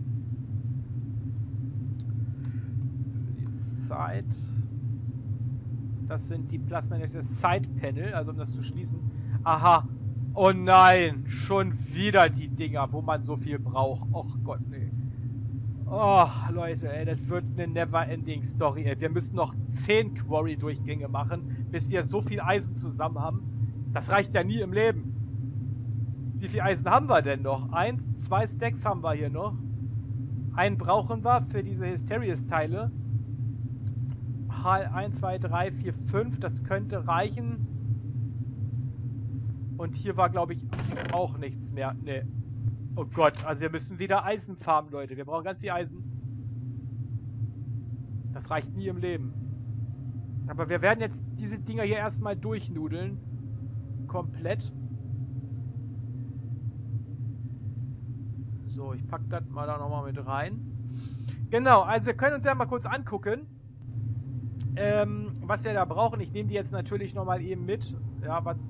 für die Side, das sind die plasmatische Side Panel, also um das zu schließen. Aha. Oh nein, schon wieder die Dinger, wo man so viel braucht. Och Gott, nee. Oh, Leute, ey, das wird eine never-ending Story, ey. Wir müssen noch zehn Quarry-Durchgänge machen, bis wir so viel Eisen zusammen haben. Das reicht ja nie im Leben. Wie viel Eisen haben wir denn noch? Eins, zwei Stacks haben wir hier noch. Einen brauchen wir für diese Hysterius-Teile. eins, zwei, drei, vier, fünf, das könnte reichen. Und hier war, glaube ich, auch nichts mehr. Ne. Oh Gott, also wir müssen wieder Eisen farmen, Leute. Wir brauchen ganz viel Eisen. Das reicht nie im Leben. Aber wir werden jetzt diese Dinger hier erstmal durchnudeln. Komplett. So, ich packe das mal da nochmal mit rein. Genau, also wir können uns ja mal kurz angucken, ähm, was wir da brauchen. Ich nehme die jetzt natürlich nochmal eben mit. Ja, was...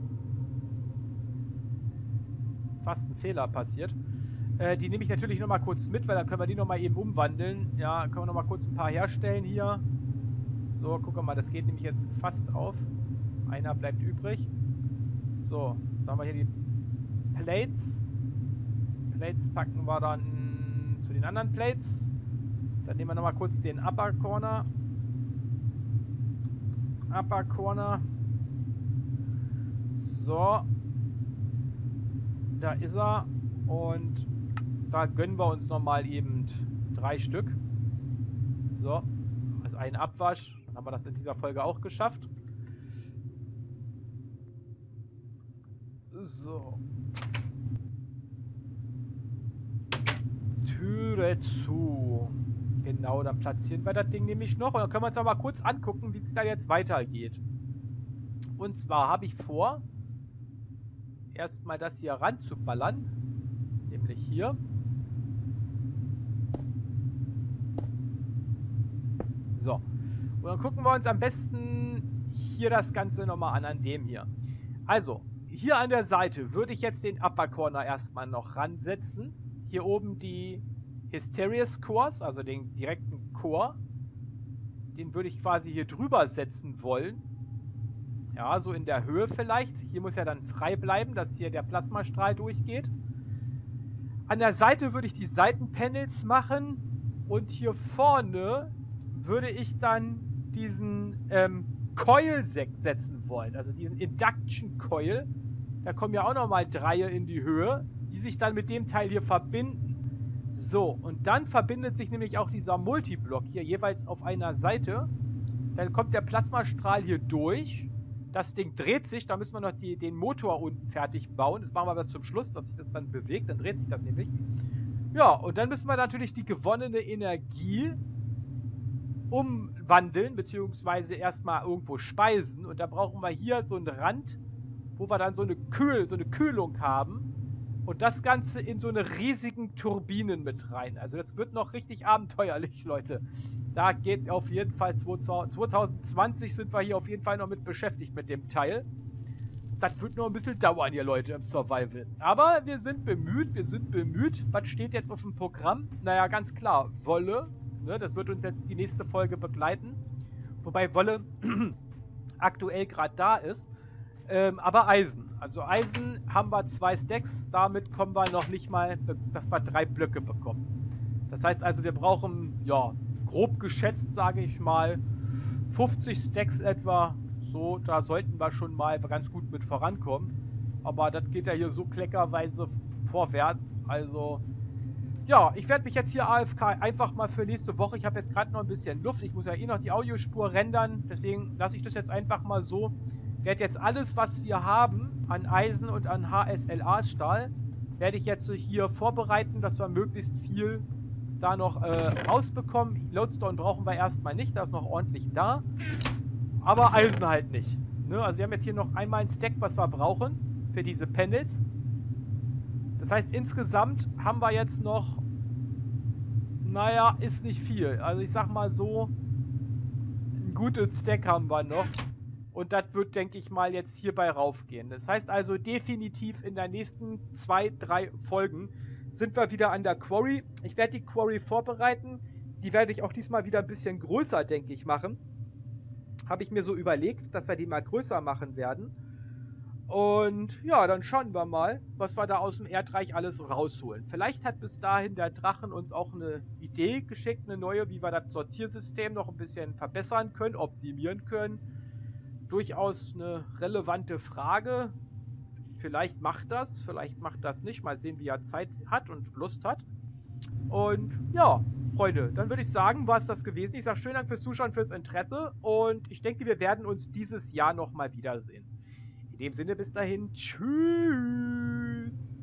Fast ein Fehler passiert. Äh, die nehme ich natürlich nochmal kurz mit, weil dann können wir die nochmal eben umwandeln. Ja, können wir nochmal kurz ein paar herstellen hier. So, gucken mal, das geht nämlich jetzt fast auf. Einer bleibt übrig. So, dann haben wir hier die Plates. Plates packen wir dann zu den anderen Plates. Dann nehmen wir nochmal kurz den Upper Corner. Upper Corner. So. Da ist er. Und da gönnen wir uns nochmal eben drei Stück. So. Also ein Abwasch. Dann haben wir das in dieser Folge auch geschafft. So. Türe zu. Genau, dann platzieren wir das Ding nämlich noch. Und dann können wir uns noch mal kurz angucken, wie es da jetzt weitergeht. Und zwar habe ich vor, erstmal das hier ranzuballern. Nämlich hier. So. Und dann gucken wir uns am besten hier das Ganze nochmal an, an dem hier. Also, hier an der Seite würde ich jetzt den Upper Corner erstmal noch ransetzen. Hier oben die Hysterius Cores, also den direkten Core. Den würde ich quasi hier drüber setzen wollen. Ja, so in der Höhe vielleicht. Hier muss ja dann frei bleiben, dass hier der Plasmastrahl durchgeht. An der Seite würde ich die Seitenpanels machen. Und hier vorne würde ich dann diesen ähm, Coil setzen wollen. Also diesen Induction Coil. Da kommen ja auch nochmal drei in die Höhe, die sich dann mit dem Teil hier verbinden. So, und dann verbindet sich nämlich auch dieser Multiblock hier jeweils auf einer Seite. Dann kommt der Plasmastrahl hier durch. Das Ding dreht sich, da müssen wir noch die, den Motor unten fertig bauen. Das machen wir aber zum Schluss, dass sich das dann bewegt. Dann dreht sich das nämlich. Ja, und dann müssen wir natürlich die gewonnene Energie umwandeln, beziehungsweise erstmal irgendwo speisen. Und da brauchen wir hier so einen Rand, wo wir dann so eine, Kühl, so eine Kühlung haben. Und das Ganze in so eine riesigen Turbinen mit rein. Also das wird noch richtig abenteuerlich, Leute. Da geht auf jeden Fall zwanzig zwanzig sind wir hier auf jeden Fall noch mit beschäftigt mit dem Teil. Das wird noch ein bisschen dauern hier, Leute, im Survival. Aber wir sind bemüht, wir sind bemüht. Was steht jetzt auf dem Programm? Naja, ganz klar, Wolle. Ne, das wird uns jetzt die nächste Folge begleiten. Wobei Wolle aktuell gerade da ist. Ähm, aber Eisen. Also Eisen haben wir zwei Stacks. Damit kommen wir noch nicht mal, dass wir drei Blöcke bekommen. Das heißt also, wir brauchen, ja, grob geschätzt, sage ich mal, fünfzig Stacks etwa. So, da sollten wir schon mal ganz gut mit vorankommen. Aber das geht ja hier so kleckerweise vorwärts. Also, Ja, ich werde mich jetzt hier A F K einfach mal für nächste Woche. Ich habe jetzt gerade noch ein bisschen Luft. Ich muss ja eh noch die Audiospur rendern. Deswegen lasse ich das jetzt einfach mal so. Werde jetzt alles, was wir haben an Eisen und an H S L A-Stahl, werde ich jetzt so hier vorbereiten, dass wir möglichst viel da noch äh, rausbekommen. Lodestone brauchen wir erstmal nicht. Da ist noch ordentlich da. Aber Eisen halt nicht. Ne? Also wir haben jetzt hier noch einmal ein Stack, was wir brauchen für diese Panels. Das heißt, insgesamt haben wir jetzt noch, naja, ist nicht viel. Also ich sag mal so, ein gutes Stack haben wir noch. Und das wird, denke ich mal, jetzt hierbei raufgehen. Das heißt also definitiv in den nächsten zwei, drei Folgen sind wir wieder an der Quarry. Ich werde die Quarry vorbereiten. Die werde ich auch diesmal wieder ein bisschen größer, denke ich, machen. Habe ich mir so überlegt, dass wir die mal größer machen werden. Und ja, dann schauen wir mal, was wir da aus dem Erdreich alles rausholen. Vielleicht hat bis dahin der Drachen uns auch eine Idee geschickt, eine neue, wie wir das Sortiersystem noch ein bisschen verbessern können, optimieren können. Durchaus eine relevante Frage. Vielleicht macht das, vielleicht macht das nicht. Mal sehen, wie er Zeit hat und Lust hat. Und ja, Freunde, dann würde ich sagen, war es das gewesen. Ich sage schönen Dank fürs Zuschauen, fürs Interesse. Und ich denke, wir werden uns dieses Jahr nochmal wiedersehen. In dem Sinne, bis dahin, tschüss.